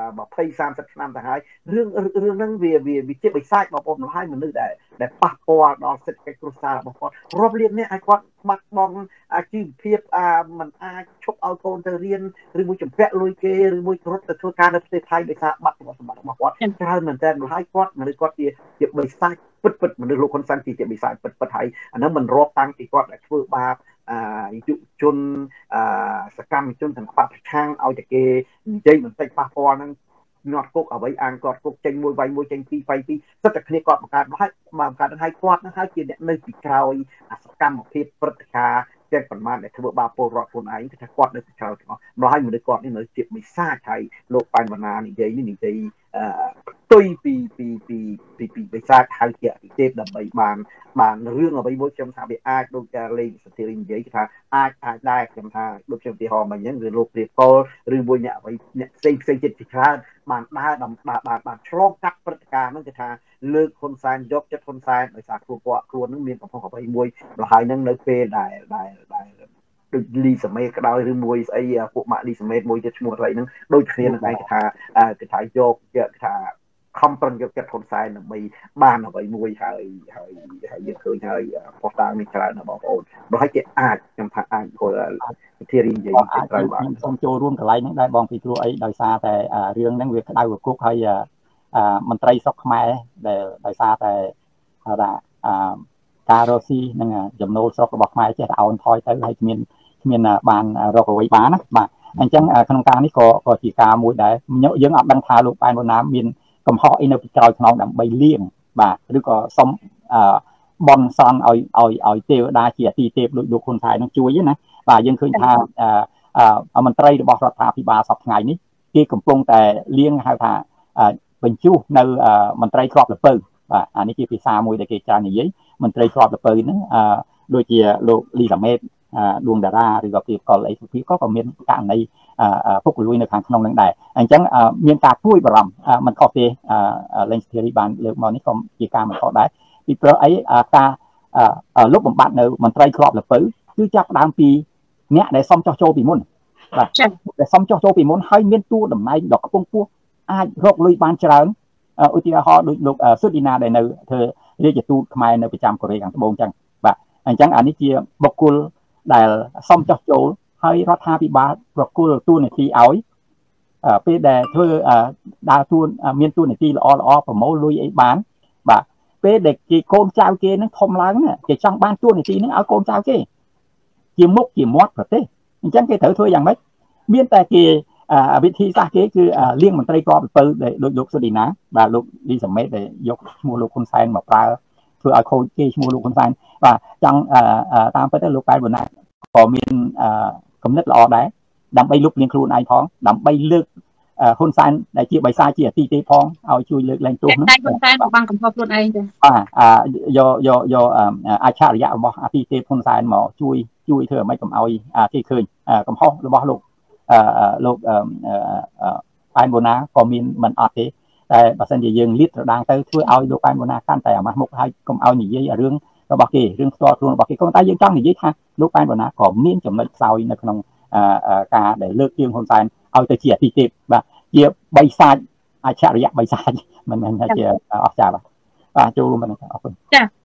20 30 ឆ្នាំទៅហើយរឿងហ្នឹងវាជាបិសាចបងប្អូនហើយមនុស្សដែលប៉ះពាល់ដល់សេដ្ឋកិច្ចគ្រួសាររបស់គាត់រាប់លានអ្នកឲ្យគាត់បាត់បង់អាជីវភាពមិនអាចឈប់ឲ្យកូនទៅរៀនឬមួយចម្ពាក់លុយគេឬមួយរត់ទៅធ្វើការនៅប្រទេសថៃដោយសារបាត់សម្បត្តិរបស់គាត់ច្រើនមែនតើហើយគាត់មនុស្សគាត់ជាបិសាចពិតមនុស្សលោកហ៊ុនសែនជាបិសាចពិតហើយអាហ្នឹងមិនរាប់តាំងពីគាត់ដែលធ្វើបាបយុវជនសកម្មជនទាំងបពប្រឆាំងឲ្យតែគេនិយាយបន្តិចប៉ះពាល់ហ្នឹងញាត់គុកអ្វីអាងគាត់គុកចេញមួយវាយមួយចេញពីរវាយពីរសិតតែគ្នាគាត់បង្កើតហើយគាត់នឹងហើយជាអ្នកនៅពីក្រោយសកម្មភាពព្រឹត្តិការណ៍ទាំងប្រមាណដែលធ្វើបាបពលរដ្ឋខ្លួនឯងគឺថាគាត់នៅពីក្រោយទាំងអស់ម្ល៉េះមនុស្សគាត់នេះនៅជាបិសាចហើយលោកប៉ែនវណ្ណានិយាយផ្ទុយពីបិសាចហៅជាអតិទេពដើម្បីបានរឿងអ្វីមួយខ្ញុំថាវាអាចដូចតែលេងសន្តិរិនិយាយថាអាចដែរខ្ញុំថាដូចខ្ញុំឧទាហរណ៍មកអញ្ចឹងឬលោកព្រាបកលឬមួយអ្នកអ្វីអ្នកផ្សេងចិត្តជាច្រើនបានដើរបានឆ្លងកាត់ព្រឹត្តិការណ៍ហ្នឹងគឺថាលើកហ៊ុនសែនយកចិត្តហ៊ុនសែនដោយសារខ្លួននឹងមានកំហុសអ្វីមួយម្ល៉េះហ្នឹងនៅពេលដែលដូចលីសាមេក្តោយឬមួយស្អីពួកម៉ាក់លីសាមេមួយទៀតឈ្មោះអីហ្នឹងដូចគ្នានឹងឯងគេថាយកថាខំប្រឹងយកចិត្តហ៊ុនសែនដើម្បីបានអ្វីមួយហើយយើងឃើញហើយផុសតាងនេះច្រើនណាបងប្អូនដល់ហើយគេអាចខ្ញុំថាអាចវិធីរៀននិយាយត្រូវបានខ្ញុំសូមចូលរួមកន្លែងហ្នឹងដែរបងពីព្រោះអីដោយសារតែរឿងហ្នឹងវាក្តៅគុកហើយមន្ត្រីស្រុកខ្មែរដែលដោយសារតែថាការរកស៊ីនឹងចំណូលស្រុករបស់ខ្មែរចេះតែអោនថយទៅហើយគ្មានបានរកអ្វីបានណាបាទអញ្ចឹងក្នុងការនេះក៏ជាការមួយដែរយើងអត់ដឹងថាលោកប៉ែនវណ្ណាមានកំហុសអីនៅពីក្រោយខ្នងដើម្បីលៀងបាទឬក៏សុំបនសន់ឲ្យទេវតាជាអតិទេពលោកហ៊ុនសែននឹងជួយណាបាទយើងឃើញថាមន្ត្រីរបស់រដ្ឋាភិបាលសប្តាហ៍ថ្ងៃនេះគេកំពុងតែលៀងហៅថាបញ្ជុះនៅមន្ត្រីគ្រាប់លពៅបាទអានេះជាភាសាមួយដែលគេច្រើននិយាយមន្ត្រីគ្រាប់លពៅហ្នឹងដូចជាលោកលីសាមេតដួងតារាឬក៏ព្រាបកលអីក៏មានករណីពុករលួយនៅខាងក្នុងនឹងដែរអញ្ចឹងមានការព្រួយបារម្ភមិនខុសទេលេងស្ធីរីបានលើកមកនេះក៏ជាការមិនខុសដែរពីព្រោះអីការលុបបំបាត់នៅមន្ត្រីគ្រាប់លពៅគឺចាប់ដើមពីអ្នកដែលសុំចោះចូលពីមុនបាទដែលសុំចោះចូលពីមុនហើយមានតួតំណែងដ៏ខ្ពង់ខ្ពស់អាចរកលុយបានច្រើនឧទាហរណ៍ដូចលោកស៊ុតឌីណាដែលនៅធ្វើរាជទូតខ្មែរនៅប្រចាំកូរ៉េខាងត្បូងអញ្ចឹងបាទអញ្ចឹងអានេះជាបុគ្គលដែលសុំចោះចូលហើយរដ្ឋាភិបាលប្រគល់តួនាទីឲ្យពេលដែលធ្វើដើរតួមានតួនាទីល្អប្រមូលលុយអីបានបាទពេលដែលគេកូនចៅគេនឹងធំឡើងគេចង់បានតួនាទីនឹងឲ្យកូនចៅគេជាមុខជាមាត់ប្រទេសអញ្ចឹងគេត្រូវធ្វើយ៉ាងម៉េចមានតែគេវិធីសាស្ត្រគេគឺលៀងមន្ត្រីគ្រាប់លពៅដែលដូចលោកស៊ុតឌីណាបាទលោកលីសាមេតដែលយកឈ្មោះលោកហ៊ុនសែនមកប្រើធ្វើឲ្យខូចគេឈ្មោះលោកហ៊ុនសែនបាទចង់តាមពិតទៅលោកប៉ែនវណ្ណាក៏មានគំនិតល្អដែរដើម្បីលុបលាងខ្លួនឯងផងដើម្បីលើកហ៊ុនសែនដែលជាបិសាចជាអតិទេពផងឲ្យជួយលើកលែងទោសហ្នឹងតែហ៊ុនសែនបានកំហុសខ្លួនឯងទេបាទយកអច្ឆរិយៈរបស់អតិទេពហ៊ុនសែនមកជួយធ្វើឲ្យមិនឲ្យគេឃើញកំហុសរបស់លោកប៉ែនវណ្ណាក៏មានមិនអត់ទេតែបើសិនជាយើងលាតត្រដាងទៅធ្វើឲ្យលោកប៉ែនវណ្ណាកាន់តែអាម៉ាស់មុខហើយកុំឲ្យនិយាយរឿងរបស់គេរឿងផ្ទាល់ខ្លួនរបស់គេក៏តែយើងចង់និយាយថាលោកប៉ែនវណ្ណាក៏មានចំណុចខ្សោយនៅក្នុងការដែលលើកជើងហ៊ុនសែនឲ្យទៅជាអតិទេពបាទជាបិសាចអច្ឆរិយៈបិសាចមិនមែនថាជាអស្ចារ្យបាទចូលរួមប៉ុណ្ណឹងអរគុណចា